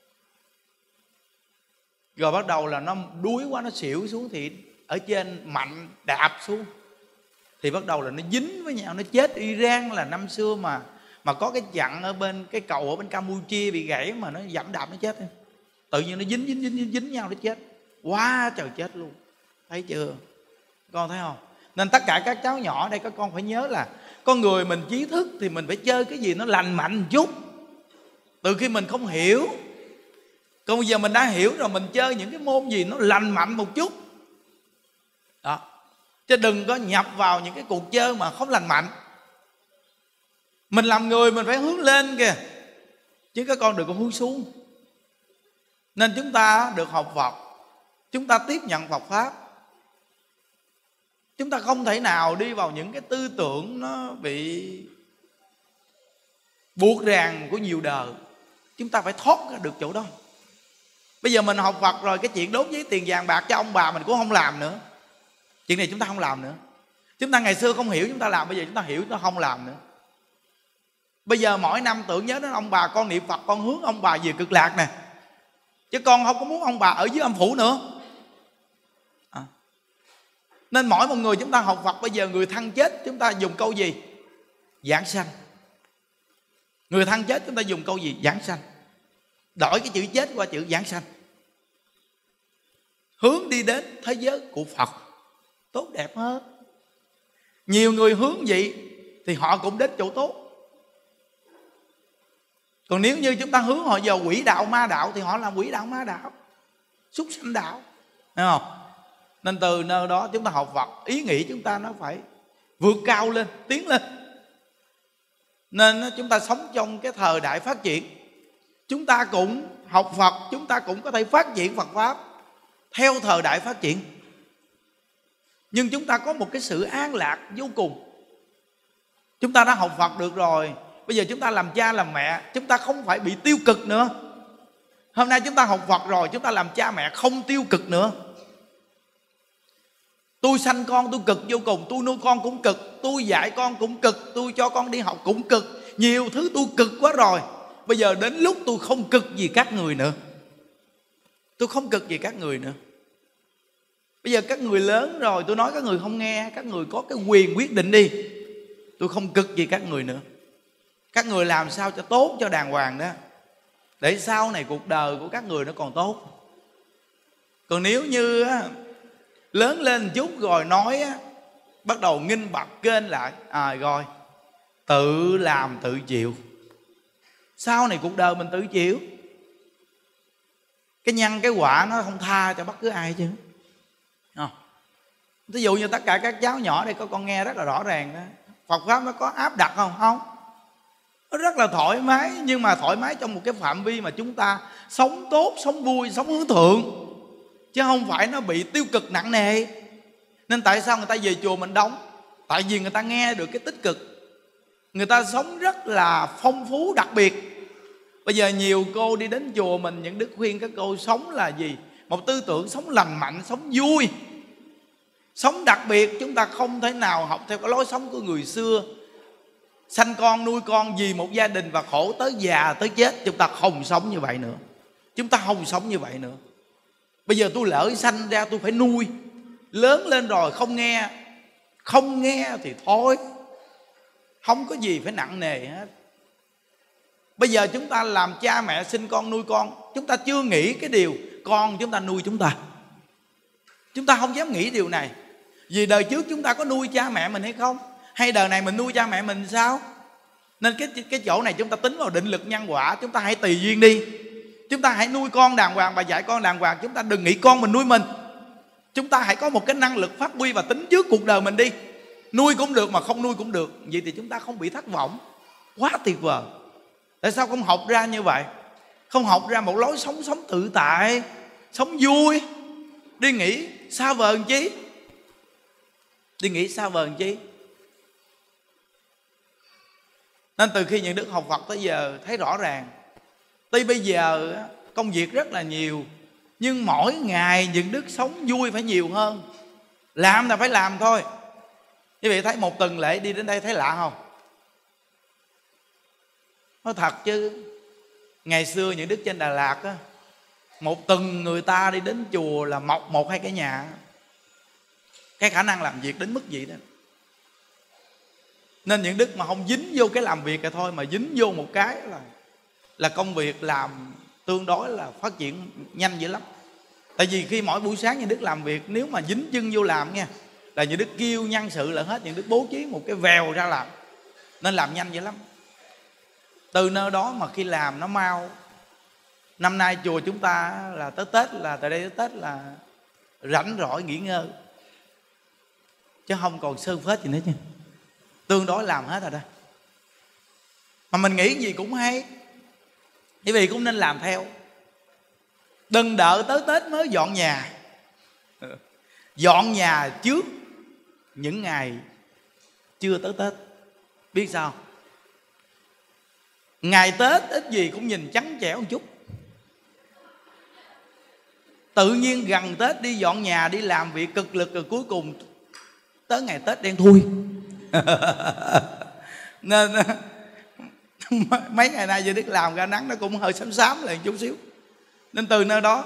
Rồi bắt đầu là nó đuối quá, nó xỉu xuống thì ở trên mạnh đạp xuống. Thì bắt đầu là nó dính với nhau, nó chết. Iran là năm xưa mà mà có cái chặng ở bên cái cầu ở bên Campuchia bị gãy mà nó dẫm đạp nó chết. Tự nhiên nó dính dính dính dính, dính nhau nó chết. Quá trời chết luôn. Thấy chưa? Con thấy không? Nên tất cả các cháu nhỏ ở đây các con phải nhớ là con người mình trí thức thì mình phải chơi cái gì nó lành mạnh một chút. Từ khi mình không hiểu, còn bây giờ mình đã hiểu rồi, mình chơi những cái môn gì nó lành mạnh một chút đó. Chứ đừng có nhập vào những cái cuộc chơi mà không lành mạnh. Mình làm người mình phải hướng lên kìa, chứ các con đừng có hướng xuống. Nên chúng ta được học Phật, chúng ta tiếp nhận Phật Pháp. Chúng ta không thể nào đi vào những cái tư tưởng nó bị buộc ràng của nhiều đời. Chúng ta phải thoát ra được chỗ đó. Bây giờ mình học Phật rồi, cái chuyện đốt giấy tiền vàng bạc cho ông bà mình cũng không làm nữa. Chuyện này chúng ta không làm nữa. Chúng ta ngày xưa không hiểu chúng ta làm, bây giờ chúng ta hiểu chúng ta không làm nữa. Bây giờ mỗi năm tưởng nhớ đến ông bà, con niệm Phật, con hướng ông bà về cực lạc nè. Chứ con không có muốn ông bà ở dưới âm phủ nữa à. Nên mỗi một người chúng ta học Phật, bây giờ người thân chết chúng ta dùng câu gì? Giảng sanh. Người thân chết chúng ta dùng câu gì? Giảng sanh. Đổi cái chữ chết qua chữ giảng sanh, hướng đi đến thế giới của Phật tốt đẹp hơn. Nhiều người hướng vậy thì họ cũng đến chỗ tốt. Còn nếu như chúng ta hướng họ vào quỷ đạo ma đạo thì họ làm quỷ đạo ma đạo, súc sanh đạo, thấy không? Nên từ nơi đó chúng ta học Phật, ý nghĩ chúng ta nó phải vượt cao lên, tiến lên. Nên chúng ta sống trong cái thời đại phát triển. Chúng ta cũng học Phật, chúng ta cũng có thể phát triển Phật Pháp theo thời đại phát triển. Nhưng chúng ta có một cái sự an lạc vô cùng. Chúng ta đã học Phật được rồi, bây giờ chúng ta làm cha làm mẹ, chúng ta không phải bị tiêu cực nữa. Hôm nay chúng ta học Phật rồi, chúng ta làm cha mẹ không tiêu cực nữa. Tôi sanh con tôi cực vô cùng, tôi nuôi con cũng cực, tôi dạy con cũng cực, tôi cho con đi học cũng cực. Nhiều thứ tôi cực quá rồi. Bây giờ đến lúc tôi không cực gì các người nữa. Tôi không cực gì các người nữa. Bây giờ các người lớn rồi, tôi nói các người không nghe, các người có cái quyền quyết định đi. Tôi không cực gì các người nữa. Các người làm sao cho tốt, cho đàng hoàng đó, để sau này cuộc đời của các người nó còn tốt. Còn nếu như á, lớn lên một chút rồi nói á, bắt đầu nghinh bặt kênh lại, à rồi tự làm tự chịu. Sau này cuộc đời mình tự chịu. Cái nhân cái quả nó không tha cho bất cứ ai chứ. Không. Ví dụ như tất cả các cháu nhỏ đây có con nghe rất là rõ ràng đó, Phật pháp nó có áp đặt không? Không. Nó rất là thoải mái, nhưng mà thoải mái trong một cái phạm vi mà chúng ta sống tốt, sống vui, sống hướng thượng, chứ không phải nó bị tiêu cực nặng nề. Nên tại sao người ta về chùa mình đông? Tại vì người ta nghe được cái tích cực, người ta sống rất là phong phú đặc biệt. Bây giờ nhiều cô đi đến chùa mình, những đức khuyên các cô sống là gì? Một tư tưởng sống lành mạnh, sống vui, sống đặc biệt. Chúng ta không thể nào học theo cái lối sống của người xưa, sanh con nuôi con vì một gia đình và khổ tới già tới chết. Chúng ta không sống như vậy nữa. Chúng ta không sống như vậy nữa. Bây giờ tôi lỡ sanh ra tôi phải nuôi, lớn lên rồi không nghe, không nghe thì thôi, không có gì phải nặng nề hết. Bây giờ chúng ta làm cha mẹ sinh con nuôi con, chúng ta chưa nghĩ cái điều con chúng ta nuôi chúng ta. Chúng ta không dám nghĩ điều này. Vì đời trước chúng ta có nuôi cha mẹ mình hay không? Hay đời này mình nuôi cha mẹ mình sao? Nên cái, cái chỗ này chúng ta tính vào định lực nhân quả. Chúng ta hãy tùy duyên đi. Chúng ta hãy nuôi con đàng hoàng và dạy con đàng hoàng. Chúng ta đừng nghĩ con mình nuôi mình. Chúng ta hãy có một cái năng lực phát huy và tính trước cuộc đời mình đi. Nuôi cũng được mà không nuôi cũng được. Vậy thì chúng ta không bị thất vọng. Quá tuyệt vời. Tại sao không học ra như vậy? Không học ra một lối sống sống tự tại, sống vui, đi nghĩ xa vời chi? Đi nghĩ xa vời chi? Nên từ khi những đức học Phật tới giờ thấy rõ ràng, tuy bây giờ công việc rất là nhiều, nhưng mỗi ngày những đức sống vui phải nhiều hơn. Làm là phải làm thôi. Quý vị thấy một tuần lễ đi đến đây thấy lạ không? Nói thật chứ, ngày xưa những đức trên Đà Lạt á, một tuần người ta đi đến chùa là mọc một hai cái nhà. Cái khả năng làm việc đến mức gì đó. Nên những đức mà không dính vô cái làm việc này thôi, mà dính vô một cái là là công việc làm tương đối là phát triển nhanh dữ lắm. Tại vì khi mỗi buổi sáng những đức làm việc, nếu mà dính chân vô làm nha, là những đức kêu nhân sự là hết, những đức bố trí một cái vèo ra làm. Nên làm nhanh dữ lắm. Từ nơi đó mà khi làm nó mau. Năm nay chùa chúng ta là tới Tết, là từ đây tới Tết là rảnh rỗi nghỉ ngơi, chứ không còn sơ phết gì nữa chứ. Tương đối làm hết rồi đó. Mà mình nghĩ gì cũng hay. Quý vị cũng nên làm theo. Đừng đợi tới Tết mới dọn nhà. Dọn nhà trước những ngày chưa tới Tết. Biết sao? Ngày Tết ít gì cũng nhìn trắng trẻo một chút. Tự nhiên gần Tết đi dọn nhà, đi làm việc cực lực, rồi cuối cùng tới ngày Tết đen thui. Nên mấy ngày nay giờ đức làm ra nắng nó cũng hơi xám xám lại chút xíu. Nên từ nơi đó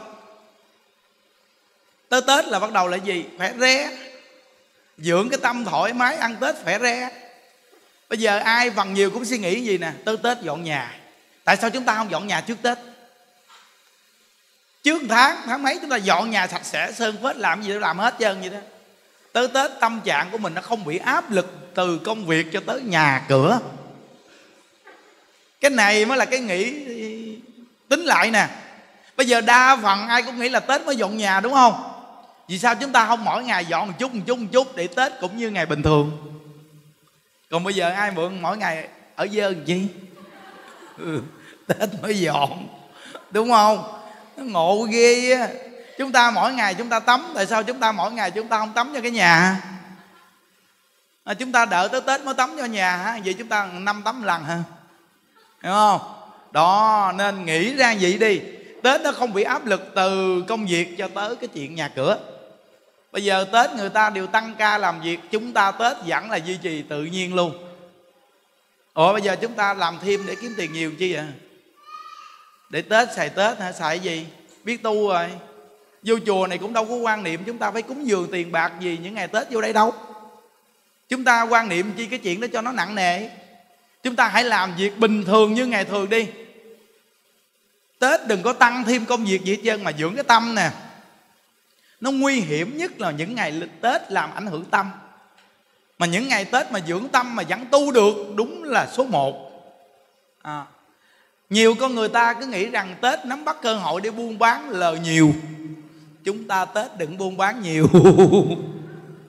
tới Tết là bắt đầu là gì? Khỏe re. Dưỡng cái tâm thoải mái, ăn Tết khỏe re. Bây giờ ai phần nhiều cũng suy nghĩ gì nè, tới Tết dọn nhà. Tại sao chúng ta không dọn nhà trước Tết? Trước tháng, tháng mấy chúng ta dọn nhà sạch sẽ, sơn phết, làm gì đó làm hết trơn vậy đó. Tới Tết tâm trạng của mình nó không bị áp lực từ công việc cho tới nhà cửa. Cái này mới là cái nghĩ tính lại nè. Bây giờ đa phần ai cũng nghĩ là Tết mới dọn nhà, đúng không? Vì sao chúng ta không mỗi ngày dọn một chút một chút một chút để Tết cũng như ngày bình thường? Còn bây giờ ai mượn mỗi ngày ở dơ làm chi? Ừ, Tết mới dọn, đúng không? Nó ngộ ghê á. Chúng ta mỗi ngày chúng ta tắm, tại sao chúng ta mỗi ngày chúng ta không tắm cho cái nhà? À, chúng ta đợi tới Tết mới tắm cho nhà hả? Vậy chúng ta năm tắm lần hả? Hiểu không? Đó, nên nghĩ ra vậy đi. Tết nó không bị áp lực từ công việc cho tới cái chuyện nhà cửa. Bây giờ Tết người ta đều tăng ca làm việc, chúng ta Tết vẫn là duy trì tự nhiên luôn. Ủa bây giờ chúng ta làm thêm để kiếm tiền nhiều chi vậy? Để Tết xài Tết hả? Xài cái gì? Biết tu rồi. Vô chùa này cũng đâu có quan niệm chúng ta phải cúng dường tiền bạc gì những ngày Tết vô đây đâu. Chúng ta quan niệm chi cái chuyện đó cho nó nặng nề. Chúng ta hãy làm việc bình thường như ngày thường đi. Tết đừng có tăng thêm công việc gì hết trơn, mà dưỡng cái tâm nè. Nó nguy hiểm nhất là những ngày Tết làm ảnh hưởng tâm. Mà những ngày Tết mà dưỡng tâm mà vẫn tu được, đúng là số một. à. Nhiều con người ta cứ nghĩ rằng Tết nắm bắt cơ hội để buôn bán lời nhiều. Chúng ta Tết đừng buôn bán nhiều.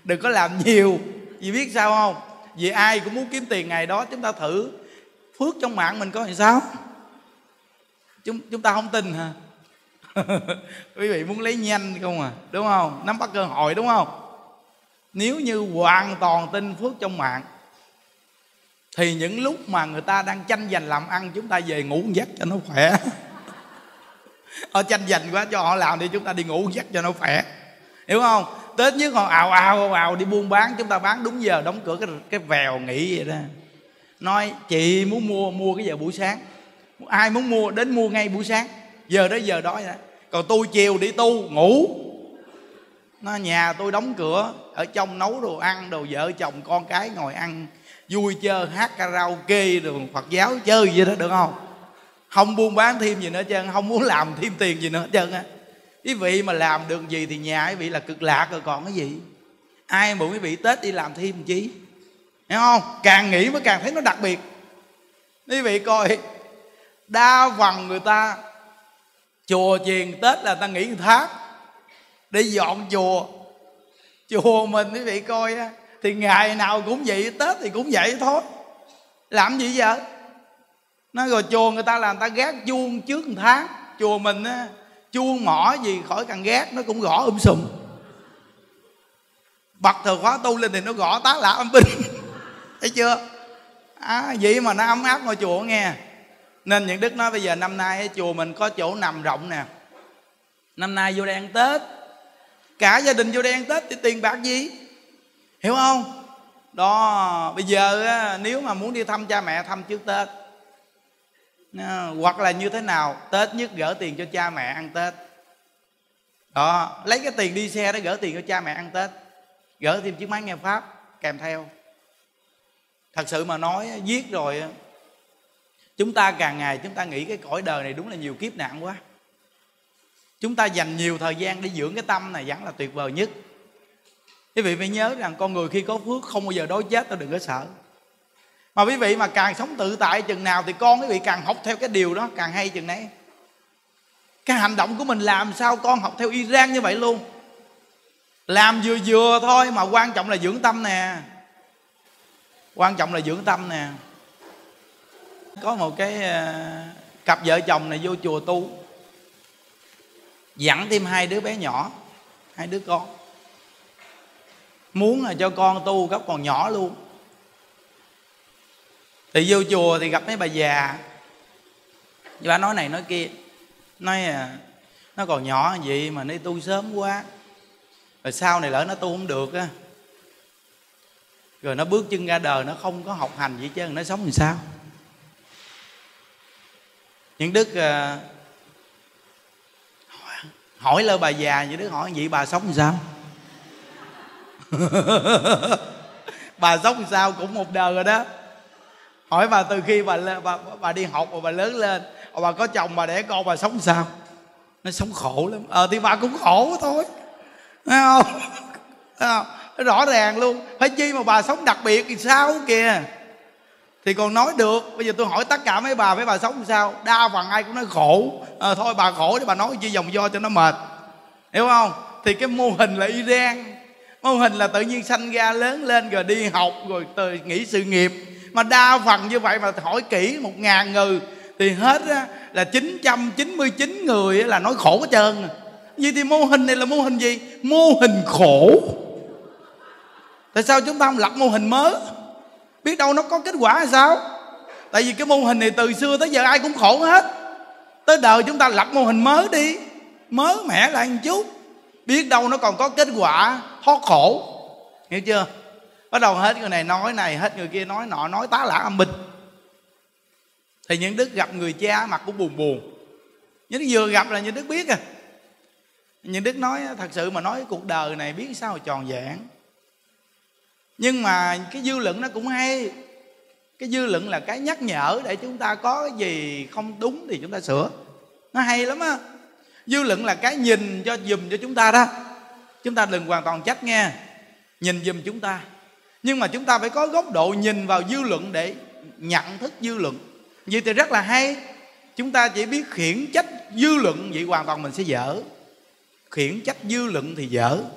Đừng có làm nhiều. Vì biết sao không? Vì ai cũng muốn kiếm tiền ngày đó. Chúng ta thử phước trong mạng mình có làm sao? Chúng, chúng ta không tin hả? Quý vị muốn lấy nhanh không à? Đúng không? Nắm bắt cơ hội đúng không? Nếu như hoàn toàn tin phước trong mạng thì những lúc mà người ta đang tranh giành làm ăn, chúng ta về ngủ giấc cho nó khỏe. Họ tranh giành quá cho họ làm đi, chúng ta đi ngủ giấc cho nó khỏe. Hiểu không? Tết nhất họ ào ào ào ào đi buôn bán, chúng ta bán đúng giờ, đóng cửa cái cái vèo nghỉ vậy đó. Nói chị muốn mua, mua cái giờ buổi sáng. Ai muốn mua đến mua ngay buổi sáng, giờ đó giờ đó vậy đó. Còn tôi chiều đi tu ngủ. Nó nhà tôi đóng cửa, ở trong nấu đồ ăn, đồ vợ chồng con cái ngồi ăn vui chơi, hát karaoke rồi Phật giáo chơi vậy đó, được không? Không buôn bán thêm gì nữa hết trơn, không muốn làm thêm tiền gì nữa hết trơn á. Quý vị mà làm được gì thì nhà quý vị là cực lạc rồi còn cái gì. Ai mà quý vị Tết đi làm thêm chi, hiểu không? Càng nghĩ mới càng thấy nó đặc biệt. Quý vị coi, đa phần người ta chùa chiền Tết là ta nghỉ một tháng để dọn chùa. Chùa mình quý vị coi á, thì ngày nào cũng vậy, Tết thì cũng vậy thôi. Làm gì vậy? Nó rồi chùa người ta là người ta gác chuông trước một tháng. Chùa mình á, chuông mỏ gì khỏi cần gác, nó cũng gõ um sùm. Bật từ khóa tu lên thì nó gõ tá lạ âm binh. Thấy chưa? À, vậy mà nó ấm áp ngôi chùa nghe. Nên những đức nói bây giờ năm nay chùa mình có chỗ nằm rộng nè. Năm nay vô đây ăn Tết, cả gia đình vô đây ăn Tết thì tiền bạc gì, hiểu không? Đó, bây giờ á, nếu mà muốn đi thăm cha mẹ thăm trước Tết. À, hoặc là như thế nào, Tết nhất gửi tiền cho cha mẹ ăn Tết. Đó, lấy cái tiền đi xe đó gửi tiền cho cha mẹ ăn Tết, gửi thêm chiếc máy nghe Pháp kèm theo. Thật sự mà nói, viết rồi chúng ta càng ngày chúng ta nghĩ cái cõi đời này đúng là nhiều kiếp nạn quá. Chúng ta dành nhiều thời gian để dưỡng cái tâm này vẫn là tuyệt vời nhất. Quý vị phải nhớ rằng con người khi có phước không bao giờ đói chết, tôi đừng có sợ. Mà quý vị mà càng sống tự tại chừng nào thì con quý vị càng học theo cái điều đó càng hay chừng nấy. Cái hành động của mình làm sao con học theo y rang như vậy luôn. Làm vừa vừa thôi mà quan trọng là dưỡng tâm nè. Quan trọng là dưỡng tâm nè. Có một cái uh, cặp vợ chồng này vô chùa tu, dặn thêm hai đứa bé nhỏ, hai đứa con, muốn là cho con tu gấp còn nhỏ luôn. Thì vô chùa thì gặp mấy bà già, bà nói này nói kia, nói à, nó còn nhỏ vậy mà nó tu sớm quá, rồi sau này lỡ nó tu không được á, rồi nó bước chân ra đời nó không có học hành gì chứ, nó sống làm sao? Những đức uh, hỏi, hỏi lời bà già, những đức hỏi vậy bà sống làm sao? Bà sống làm sao cũng một đời rồi đó. Hỏi bà từ khi bà, bà, bà đi học và bà lớn lên, bà có chồng bà đẻ con, bà sống sao? Nó sống khổ lắm. Ờ thì bà cũng khổ thôi, thấy không? Thấy không? Nó rõ ràng luôn. Phải chi mà bà sống đặc biệt thì sao kìa. Thì còn nói được. Bây giờ tôi hỏi tất cả mấy bà, mấy bà sống sao? Đa phần ai cũng nói khổ. Ờ thôi bà khổ thì bà nói chi vòng vo cho nó mệt, hiểu không? Thì cái mô hình là Iran. Mô hình là tự nhiên sanh ra lớn lên rồi đi học rồi từ nghỉ sự nghiệp. Mà đa phần như vậy mà hỏi kỹ một ngàn người thì hết á, là chín trăm chín mươi chín người là nói khổ hết trơn. Vậy thì mô hình này là mô hình gì? Mô hình khổ. Tại sao chúng ta không lập mô hình mới? Biết đâu nó có kết quả hay sao? Tại vì cái mô hình này từ xưa tới giờ ai cũng khổ hết. Tới đời chúng ta lập mô hình mới đi, mới mẻ lại một chút, biết đâu nó còn có kết quả thoát khổ. Hiểu chưa? Bắt đầu hết người này nói này, hết người kia nói nọ, nói tá lả âm binh. Thì những đức gặp người cha mặt cũng buồn buồn. Những đức vừa gặp là những đức biết à. Những đức nói thật sự mà nói cuộc đời này biết sao mà tròn vẹn. Nhưng mà cái dư luận nó cũng hay. Cái dư luận là cái nhắc nhở để chúng ta có cái gì không đúng thì chúng ta sửa. Nó hay lắm á. Dư luận là cái nhìn cho dùm cho chúng ta đó. Chúng ta đừng hoàn toàn trách nghe, nhìn dùm chúng ta. Nhưng mà chúng ta phải có góc độ nhìn vào dư luận để nhận thức dư luận. Vậy thì rất là hay. Chúng ta chỉ biết khiển trách dư luận, vậy hoàn toàn mình sẽ dở. Khiển trách dư luận thì dở.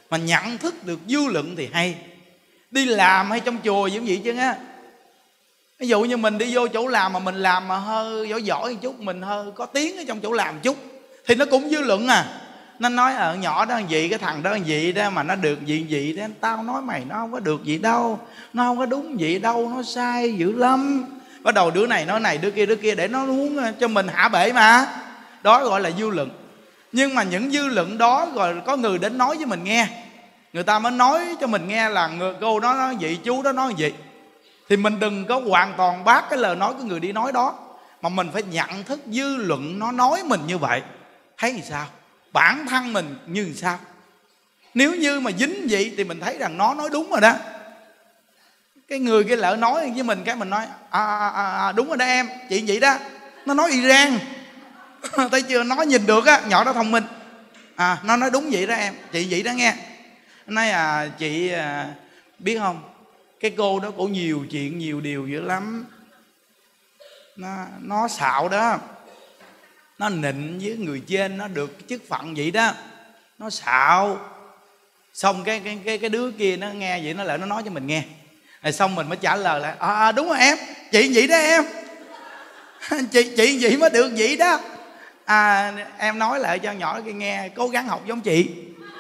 mà nhận thức được dư luận thì hay. Đi làm hay trong chùa gì cũng vậy chứ á. Ví dụ như mình đi vô chỗ làm mà mình làm mà hơi giỏi giỏi một chút, mình hơi có tiếng ở trong chỗ làm một chút, thì nó cũng dư luận à. Nó nói ở nhỏ đó gì, cái thằng đó gì đó mà nó được gì gì đó, tao nói mày nó không có được gì đâu, nó không có đúng gì đâu, nó sai dữ lắm. Bắt đầu đứa này nói này, đứa kia đứa kia, để nó muốn cho mình hạ bệ mà. Đó gọi là dư luận. Nhưng mà những dư luận đó rồi có người đến nói với mình nghe, người ta mới nói cho mình nghe là người, cô đó nói vậy, chú đó nói vậy, thì mình đừng có hoàn toàn bác cái lời nói của người đi nói đó, mà mình phải nhận thức dư luận nó nói mình như vậy, thấy thì sao, bản thân mình như sao. Nếu như mà dính vậy thì mình thấy rằng nó nói đúng rồi đó. Cái người kia lỡ nói với mình, cái mình nói à, à, à, à đúng rồi đó em, chị vậy đó, nó nói Iran. Thấy chưa, nó nhìn được á, nhỏ đó thông minh. À nó nói đúng vậy đó em, chị vậy đó nghe. Nó nói à chị à, biết không, cái cô đó cổ nhiều chuyện nhiều điều dữ lắm. Nó, nó xạo đó, nó nịnh với người trên, nó được chức phận vậy đó, nó xạo. Xong cái cái cái cái đứa kia nó nghe vậy, nó lại nó nói cho mình nghe. Rồi xong mình mới trả lời lại à, à đúng rồi em, chị vậy đó em. chị chị vậy mới được vậy đó. À em nói lại cho nhỏ kia nghe, cố gắng học giống chị.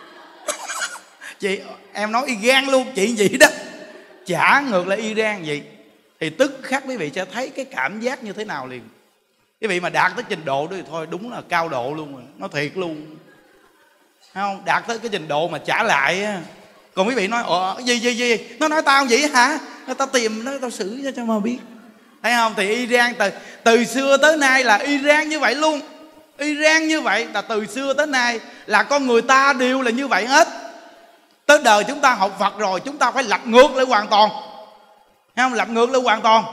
Chị em nói y gan luôn, chị vậy đó, trả ngược lại y gan vậy. Thì tức khắc quý vị sẽ thấy cái cảm giác như thế nào liền. Quý vị mà đạt tới trình độ đó thì thôi đúng là cao độ luôn rồi, nó thiệt luôn. Thấy không? Đạt tới cái trình độ mà trả lại á. Còn quý vị nói ồ gì gì gì, nó nói tao vậy hả, nó tao tìm nó tao xử cho cho mà biết. Thấy không? Thì Iran từ từ xưa tới nay là Iran như vậy luôn. Iran như vậy là từ xưa tới nay là con người ta đều là như vậy hết. Tới đời chúng ta học Phật rồi, chúng ta phải lật ngược lại hoàn toàn. Thấy không? Lật ngược lại hoàn toàn.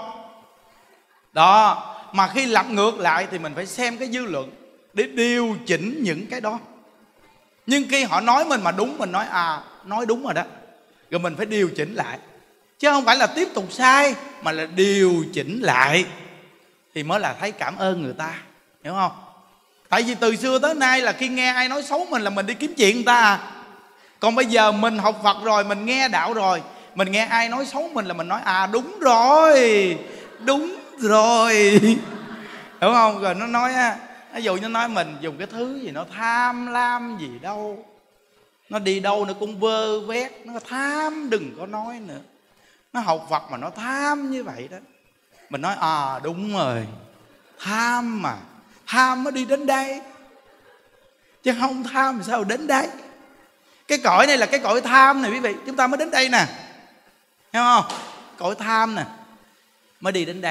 Đó, mà khi lật ngược lại thì mình phải xem cái dư luận để điều chỉnh những cái đó. Nhưng khi họ nói mình mà đúng, mình nói à nói đúng rồi đó, rồi mình phải điều chỉnh lại, chứ không phải là tiếp tục sai, mà là điều chỉnh lại thì mới là thấy cảm ơn người ta. Hiểu không? Tại vì từ xưa tới nay là khi nghe ai nói xấu mình là mình đi kiếm chuyện người ta à. Còn bây giờ mình học Phật rồi, mình nghe đạo rồi, mình nghe ai nói xấu mình là mình nói à đúng rồi, đúng rồi. Hiểu không? Rồi nó nói á, ví dụ nó nói mình dùng cái thứ gì nó tham lam gì đâu, nó đi đâu nó cũng vơ vét, nó tham, đừng có nói nữa. Nó học Phật mà nó tham như vậy đó, mình nói à đúng rồi, tham mà, tham mới đi đến đây, chứ không tham sao đến đây. Cái cõi này là cái cõi tham này quý vị, chúng ta mới đến đây nè, hiểu không? Cõi tham nè mới đi đến đây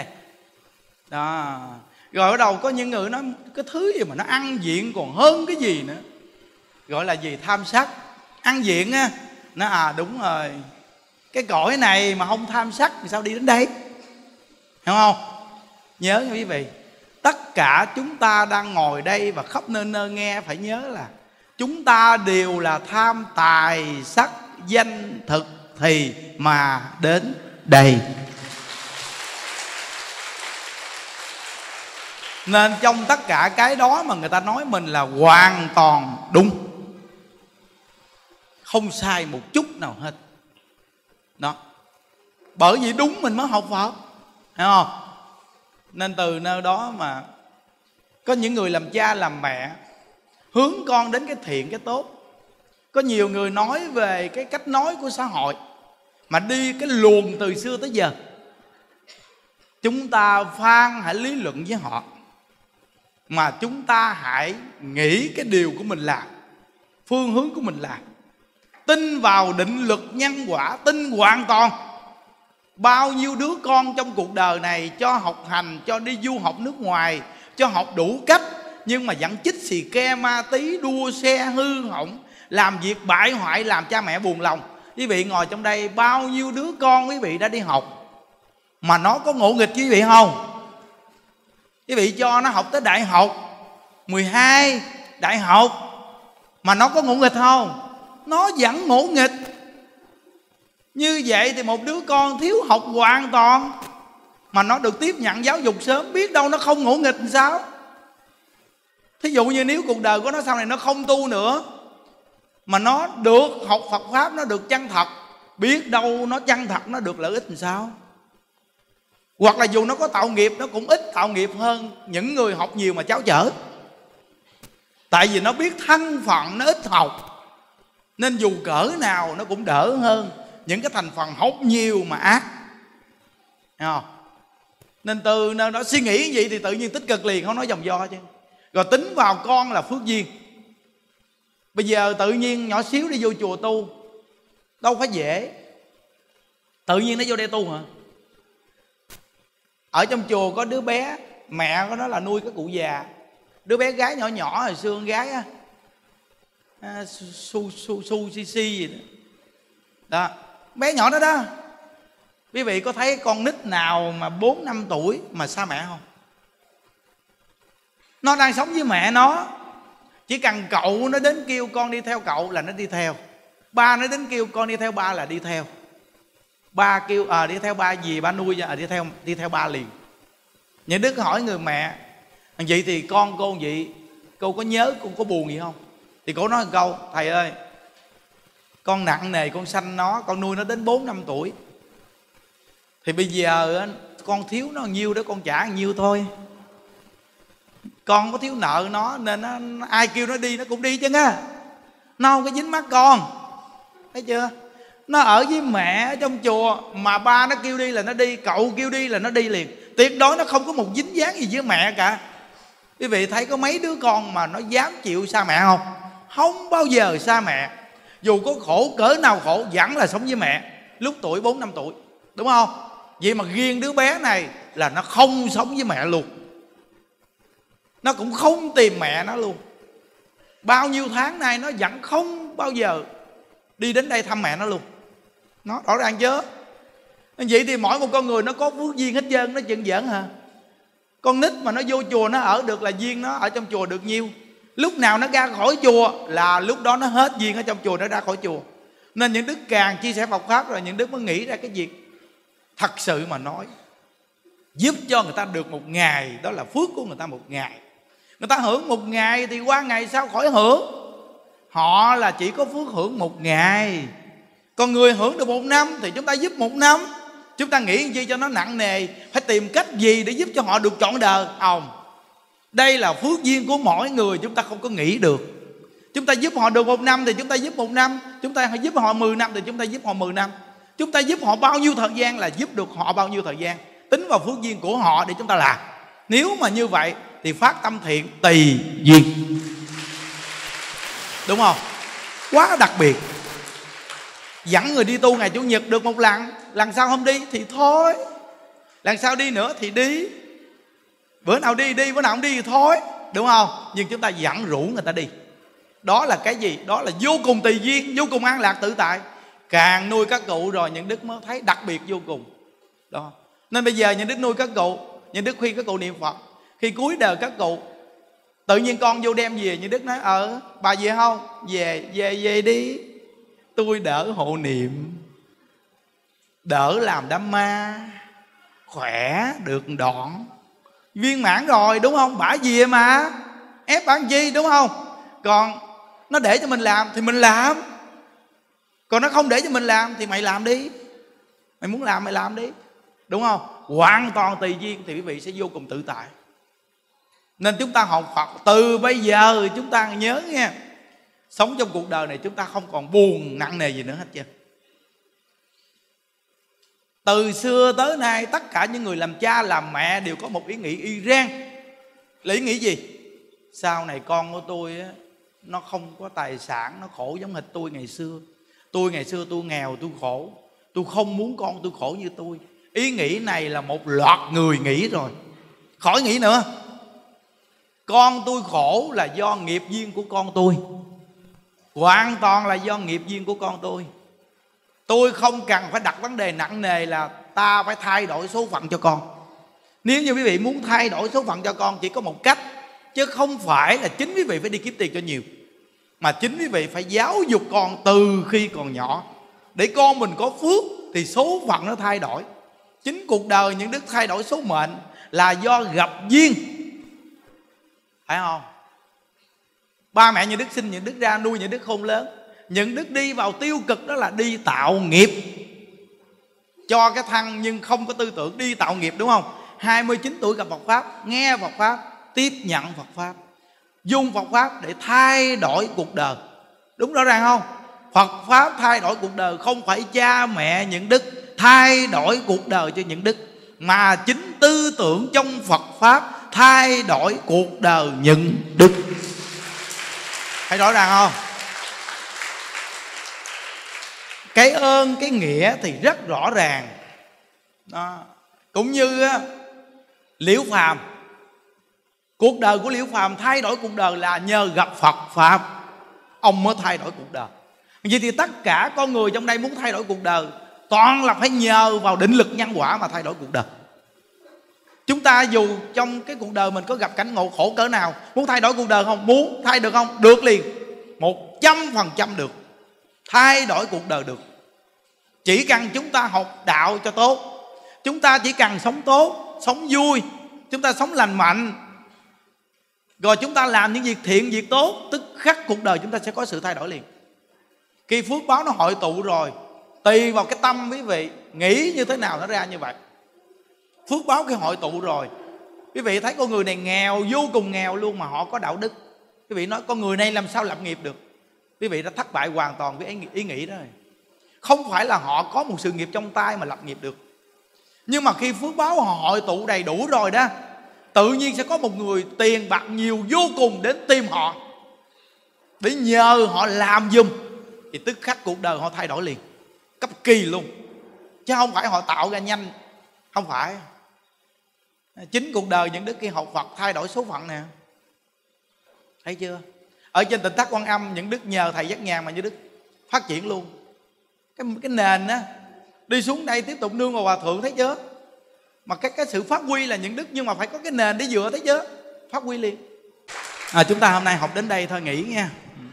đó. Rồi ở đầu có những người nói cái thứ gì mà nó ăn diện còn hơn cái gì nữa, gọi là gì, tham sắc, ăn diện á. Nó à đúng rồi, cái cõi này mà không tham sắc thì sao đi đến đây, hiểu không? Nhớ nha quý vị, tất cả chúng ta đang ngồi đây và khắp nơi nơi nghe phải nhớ là chúng ta đều là tham tài sắc danh thực thì mà đến đây. Nên trong tất cả cái đó mà người ta nói mình là hoàn toàn đúng, không sai một chút nào hết. Đó, bởi vì đúng mình mới học Phật, hiểu không? Nên từ nơi đó mà có những người làm cha làm mẹ hướng con đến cái thiện cái tốt. Có nhiều người nói về cái cách nói của xã hội mà đi cái luồng từ xưa tới giờ. Chúng ta phan hãy lý luận với họ, mà chúng ta hãy nghĩ cái điều của mình làm, phương hướng của mình làm, tin vào định luật nhân quả, tin hoàn toàn. Bao nhiêu đứa con trong cuộc đời này cho học hành, cho đi du học nước ngoài, cho học đủ cách, nhưng mà vẫn chích xì ke ma tí, đua xe hư hỏng, làm việc bại hoại, làm cha mẹ buồn lòng. Quý vị ngồi trong đây, bao nhiêu đứa con quý vị đã đi học mà nó có ngộ nghịch với quý vị không? Quý vị cho nó học tới đại học mười hai, đại học, mà nó có ngộ nghịch không? Nó vẫn ngộ nghịch. Như vậy thì một đứa con thiếu học hoàn toàn mà nó được tiếp nhận giáo dục sớm, biết đâu nó không ngộ nghịch làm sao? Thí dụ như nếu cuộc đời của nó sau này nó không tu nữa, mà nó được học Phật Pháp, nó được chân thật, biết đâu nó chân thật nó được lợi ích làm sao. Hoặc là dù nó có tạo nghiệp, nó cũng ít tạo nghiệp hơn những người học nhiều mà cháo chở. Tại vì nó biết thân phận nó ít học, nên dù cỡ nào nó cũng đỡ hơn những cái thành phần học nhiều mà ác. Thấy không? Nên từ nó, nó suy nghĩ gì thì tự nhiên tích cực liền, không nói vòng vo chứ. Rồi tính vào con là phước duyên. Bây giờ tự nhiên nhỏ xíu đi vô chùa tu, đâu phải dễ. Tự nhiên nó vô đây tu hả? Ở trong chùa có đứa bé, mẹ của nó là nuôi cái cụ già. Đứa bé gái nhỏ nhỏ hồi xưa, con gái á, à, su su su si si gì đó. Đó, bé nhỏ đó đó. Quý vị có thấy con nít nào mà bốn năm tuổi mà xa mẹ không? Nó đang sống với mẹ nó, chỉ cần cậu nó đến kêu con đi theo cậu là nó đi theo. Ba nó đến kêu con đi theo ba là đi theo. Ba kêu à, đi theo ba gì ba nuôi à, đi theo đi theo ba liền. Những đứa hỏi người mẹ, vậy thì con cô vậy, cô có nhớ, cô có buồn gì không? Thì cô nói một câu, thầy ơi, con nặng nề con sanh nó, con nuôi nó đến bốn năm tuổi, thì bây giờ con thiếu nó nhiêu đó con trả nhiêu thôi. Con có thiếu nợ nó nên nó, ai kêu nó đi nó cũng đi chứ á. Nó không có dính mắt con. Thấy chưa? Nó ở với mẹ ở trong chùa, mà ba nó kêu đi là nó đi, cậu kêu đi là nó đi liền. Tuyệt đối nó không có một dính dáng gì với mẹ cả. Quý vị thấy có mấy đứa con mà nó dám chịu xa mẹ không? Không bao giờ xa mẹ. Dù có khổ cỡ nào khổ vẫn là sống với mẹ lúc tuổi bốn năm tuổi, đúng không? Vậy mà riêng đứa bé này là nó không sống với mẹ luôn, nó cũng không tìm mẹ nó luôn. Bao nhiêu tháng nay nó vẫn không bao giờ đi đến đây thăm mẹ nó luôn. Nó rõ ràng chưa? Vậy thì mỗi một con người nó có phước duyên hết trơn. Nó chừng giỡn hả? Con nít mà nó vô chùa nó ở được là duyên nó ở trong chùa được nhiêu. Lúc nào nó ra khỏi chùa là lúc đó nó hết duyên ở trong chùa, nó ra khỏi chùa. Nên những đức càng chia sẻ Phật Pháp rồi những đức mới nghĩ ra cái việc thật sự mà nói, giúp cho người ta được một ngày, đó là phước của người ta một ngày. Người ta hưởng một ngày thì qua ngày sau khỏi hưởng. Họ là chỉ có phước hưởng một ngày. Còn người hưởng được một năm thì chúng ta giúp một năm. Chúng ta nghĩ gì cho nó nặng nề, phải tìm cách gì để giúp cho họ được trọn đời không? Đây là phước duyên của mỗi người, chúng ta không có nghĩ được. Chúng ta giúp họ được một năm thì chúng ta giúp một năm. Chúng ta giúp họ mười năm thì chúng ta giúp họ mười năm. Chúng ta giúp họ bao nhiêu thời gian là giúp được họ bao nhiêu thời gian. Tính vào phước duyên của họ để chúng ta làm. Nếu mà như vậy thì phát tâm thiện tùy duyên, đúng không? Quá đặc biệt. Dẫn người đi tu ngày Chủ nhật được một lần, lần sau không đi thì thôi, lần sau đi nữa thì đi. Bữa nào đi đi, bữa nào không đi thì thôi, đúng không? Nhưng chúng ta dẫn rủ người ta đi. Đó là cái gì? Đó là vô cùng tùy duyên, vô cùng an lạc tự tại. Càng nuôi các cụ rồi những đức mới thấy đặc biệt vô cùng đó. Nên bây giờ những đức nuôi các cụ, những đức khuyên các cụ niệm Phật. Khi cuối đời các cụ tự nhiên con vô đem về, những đức nói ờ bà về không? Về, về, về đi, tôi đỡ hộ niệm, đỡ làm đám ma, khỏe được đoạn, viên mãn rồi, đúng không? Bả về mà ép bán chi, đúng không? Còn nó để cho mình làm thì mình làm, còn nó không để cho mình làm thì mày làm đi. Mày muốn làm mày làm đi, đúng không? Hoàn toàn tùy duyên thì quý vị sẽ vô cùng tự tại. Nên chúng ta học Phật từ bây giờ chúng ta nhớ nghe, sống trong cuộc đời này chúng ta không còn buồn nặng nề gì nữa hết trơn. Từ xưa tới nay tất cả những người làm cha làm mẹ đều có một ý nghĩ y rang. Là ý nghĩ gì? Sau này con của tôi á, nó không có tài sản, nó khổ giống hệt tôi ngày xưa. Tôi ngày xưa tôi nghèo, tôi khổ, tôi không muốn con tôi khổ như tôi. Ý nghĩ này là một loạt người nghĩ rồi, khỏi nghĩ nữa. Con tôi khổ là do nghiệp duyên của con tôi, hoàn toàn là do nghiệp duyên của con tôi. Tôi không cần phải đặt vấn đề nặng nề là ta phải thay đổi số phận cho con. Nếu như quý vị muốn thay đổi số phận cho con chỉ có một cách, chứ không phải là chính quý vị phải đi kiếm tiền cho nhiều, mà chính quý vị phải giáo dục con từ khi còn nhỏ, để con mình có phước thì số phận nó thay đổi. Chính cuộc đời những đức thay đổi số mệnh là do gặp duyên, phải không? Ba mẹ những đức sinh những đức ra, nuôi những đức khôn lớn, Những đức đi vào tiêu cực đó là đi tạo nghiệp cho cái thân, nhưng không có tư tưởng, đi tạo nghiệp, đúng không? Hai mươi chín tuổi gặp Phật Pháp, nghe Phật Pháp, tiếp nhận Phật Pháp, dùng Phật Pháp để thay đổi cuộc đời. Đúng rõ ràng không? Phật Pháp thay đổi cuộc đời, không phải cha mẹ những đức thay đổi cuộc đời cho những đức, mà chính tư tưởng trong Phật Pháp thay đổi cuộc đời những đức. Thấy rõ ràng không? Cái ơn, cái nghĩa thì rất rõ ràng đó. Cũng như á, Liễu Phàm, cuộc đời của Liễu Phàm thay đổi cuộc đời là nhờ gặp Phật Pháp, ông mới thay đổi cuộc đời. Vậy thì tất cả con người trong đây muốn thay đổi cuộc đời toàn là phải nhờ vào định lực nhân quả mà thay đổi cuộc đời. Chúng ta dù trong cái cuộc đời mình có gặp cảnh ngộ khổ cỡ nào, muốn thay đổi cuộc đời không? Muốn. Thay được không? Được liền. Một trăm phần trăm được. Thay đổi cuộc đời được. Chỉ cần chúng ta học đạo cho tốt, chúng ta chỉ cần sống tốt, sống vui, chúng ta sống lành mạnh, rồi chúng ta làm những việc thiện, việc tốt, tức khắc cuộc đời chúng ta sẽ có sự thay đổi liền. Khi phước báo nó hội tụ rồi, tùy vào cái tâm quý vị nghĩ như thế nào nó ra như vậy. Phước báo khi hội tụ rồi, quý vị thấy con người này nghèo, vô cùng nghèo luôn mà họ có đạo đức. Quý vị nói con người này làm sao lập nghiệp được? Quý vị đã thất bại hoàn toàn với ý nghĩ đó rồi. Không phải là họ có một sự nghiệp trong tay mà lập nghiệp được. Nhưng mà khi phước báo họ hội tụ đầy đủ rồi đó, tự nhiên sẽ có một người tiền bạc nhiều vô cùng đến tìm họ để nhờ họ làm giùm, thì tức khắc cuộc đời họ thay đổi liền, cấp kỳ luôn. Chứ không phải họ tạo ra nhanh. Không phải. Chính cuộc đời những đức khi học Phật thay đổi số phận nè. Thấy chưa? Ở trên Tịnh Thất Quan Âm, những đức nhờ thầy Giác Nhàn mà những đức phát triển luôn. Cái, cái nền á, đi xuống đây tiếp tục nương vào Hòa Thượng, thấy chưa? Mà cái, cái sự phát huy là những đức, nhưng mà phải có cái nền để dựa, thấy chưa? Phát huy liền. À, chúng ta hôm nay học đến đây thôi, nghỉ nha.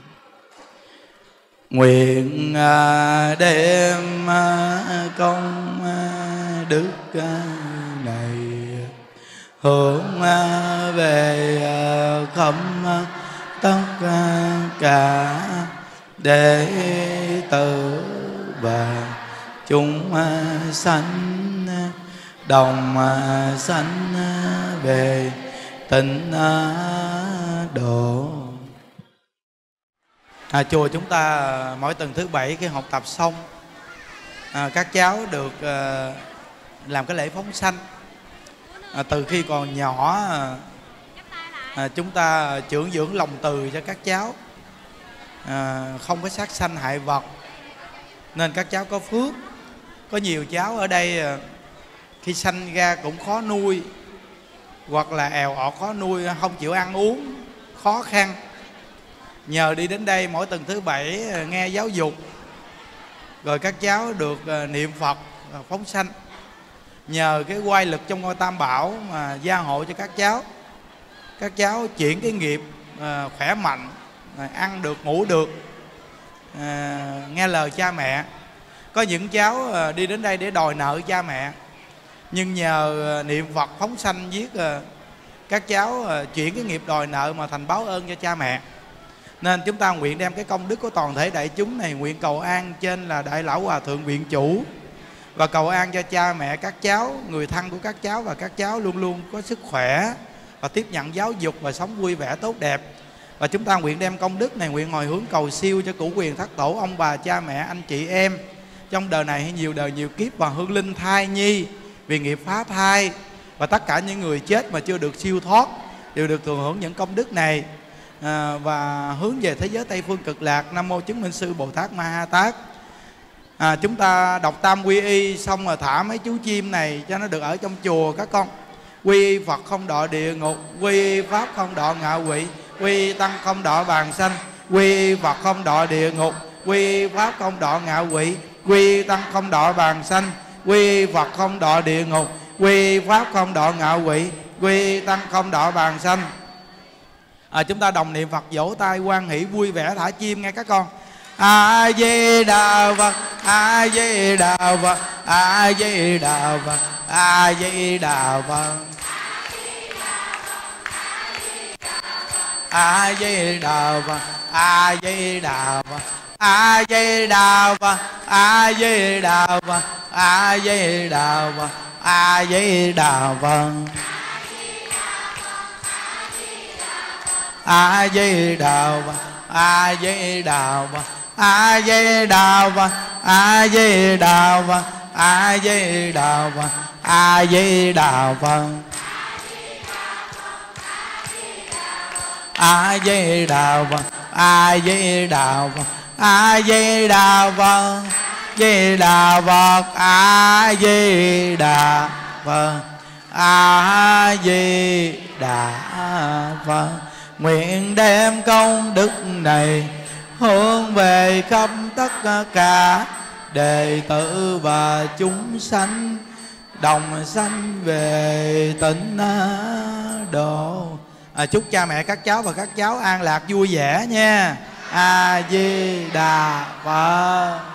Nguyện đem công đức này hướng về khắp tất cả đệ tử và chúng sanh đồng sanh về tịnh độ. À, chùa chúng ta mỗi tuần thứ bảy khi học tập xong, à, các cháu được à, làm cái lễ phóng sanh. À, từ khi còn nhỏ à, chúng ta trưởng dưỡng lòng từ cho các cháu, à, không có sát sanh hại vật, nên các cháu có phước. Có nhiều cháu ở đây à, khi sanh ra cũng khó nuôi, hoặc là èo ọt khó nuôi, không chịu ăn uống, khó khăn. Nhờ đi đến đây mỗi tuần thứ bảy nghe giáo dục, rồi các cháu được niệm Phật phóng sanh. Nhờ cái oai lực trong ngôi Tam Bảo mà gia hộ cho các cháu. Các cháu chuyển cái nghiệp à, khỏe mạnh, à, ăn được, ngủ được, à, nghe lời cha mẹ. Có những cháu à, đi đến đây để đòi nợ cha mẹ, nhưng nhờ à, niệm Phật phóng sanh viết à, các cháu à, chuyển cái nghiệp đòi nợ mà thành báo ơn cho cha mẹ. Nên chúng ta nguyện đem cái công đức của toàn thể đại chúng này, nguyện cầu an trên là Đại Lão Hòa Thượng Viện Chủ, và cầu an cho cha mẹ các cháu, người thân của các cháu, và các cháu luôn luôn có sức khỏe và tiếp nhận giáo dục và sống vui vẻ tốt đẹp. Và chúng ta nguyện đem công đức này, nguyện hồi hướng cầu siêu cho cửu quyền thất tổ, ông bà, cha mẹ, anh chị em trong đời này hay nhiều đời nhiều kiếp, và hương linh thai nhi vì nghiệp phá thai, và tất cả những người chết mà chưa được siêu thoát đều được thừa hưởng những công đức này. À, và hướng về thế giới Tây Phương Cực Lạc. Nam mô Chứng Minh Sư Bồ Tát Ma Ha Tát. À, chúng ta đọc Tam Quy Y xong rồi thả mấy chú chim này cho nó được ở trong chùa các con. Quy Y Phật không đọa địa ngục, quy y Pháp không đọa ngạ quỷ, quy y Tăng không đọa bàn sanh, quy y Phật không đọa địa ngục, quy y Pháp không đọa ngạ quỷ, quy y Tăng không đọa bàn sanh, quy y Phật không đọa địa ngục, quy y Pháp không đọa ngạ quỷ, quy y Tăng không đọa bàn sanh. À, chúng ta đồng niệm Phật, vỗ tay hoan hỷ vui vẻ thả chim nghe các con. A Di Đà Phật, A Di Đà Phật, A Di Đà Phật, A Di Đà Phật, A Di Đà Phật, A Di Đà Phật, A Di Đà Phật, A Di Đà Phật, A Di Đà Phật, A Di Đà Phật, A Di Đà Phật, A Di Đà Phật, A Di Đà Phật, A Di Đà Phật, A Di Đà Phật, A Di Đà Phật, A Di Đà Phật, A Di Đà Phật, A Di Đà Phật, Di Đà Phật, A Di Đà Phật, A Di Đà Phật. Nguyện đem công đức này hướng về khắp tất cả đệ tử và chúng sanh, đồng sanh về tịnh độ. À, chúc cha mẹ các cháu và các cháu an lạc vui vẻ nha. A Di Đà Phật.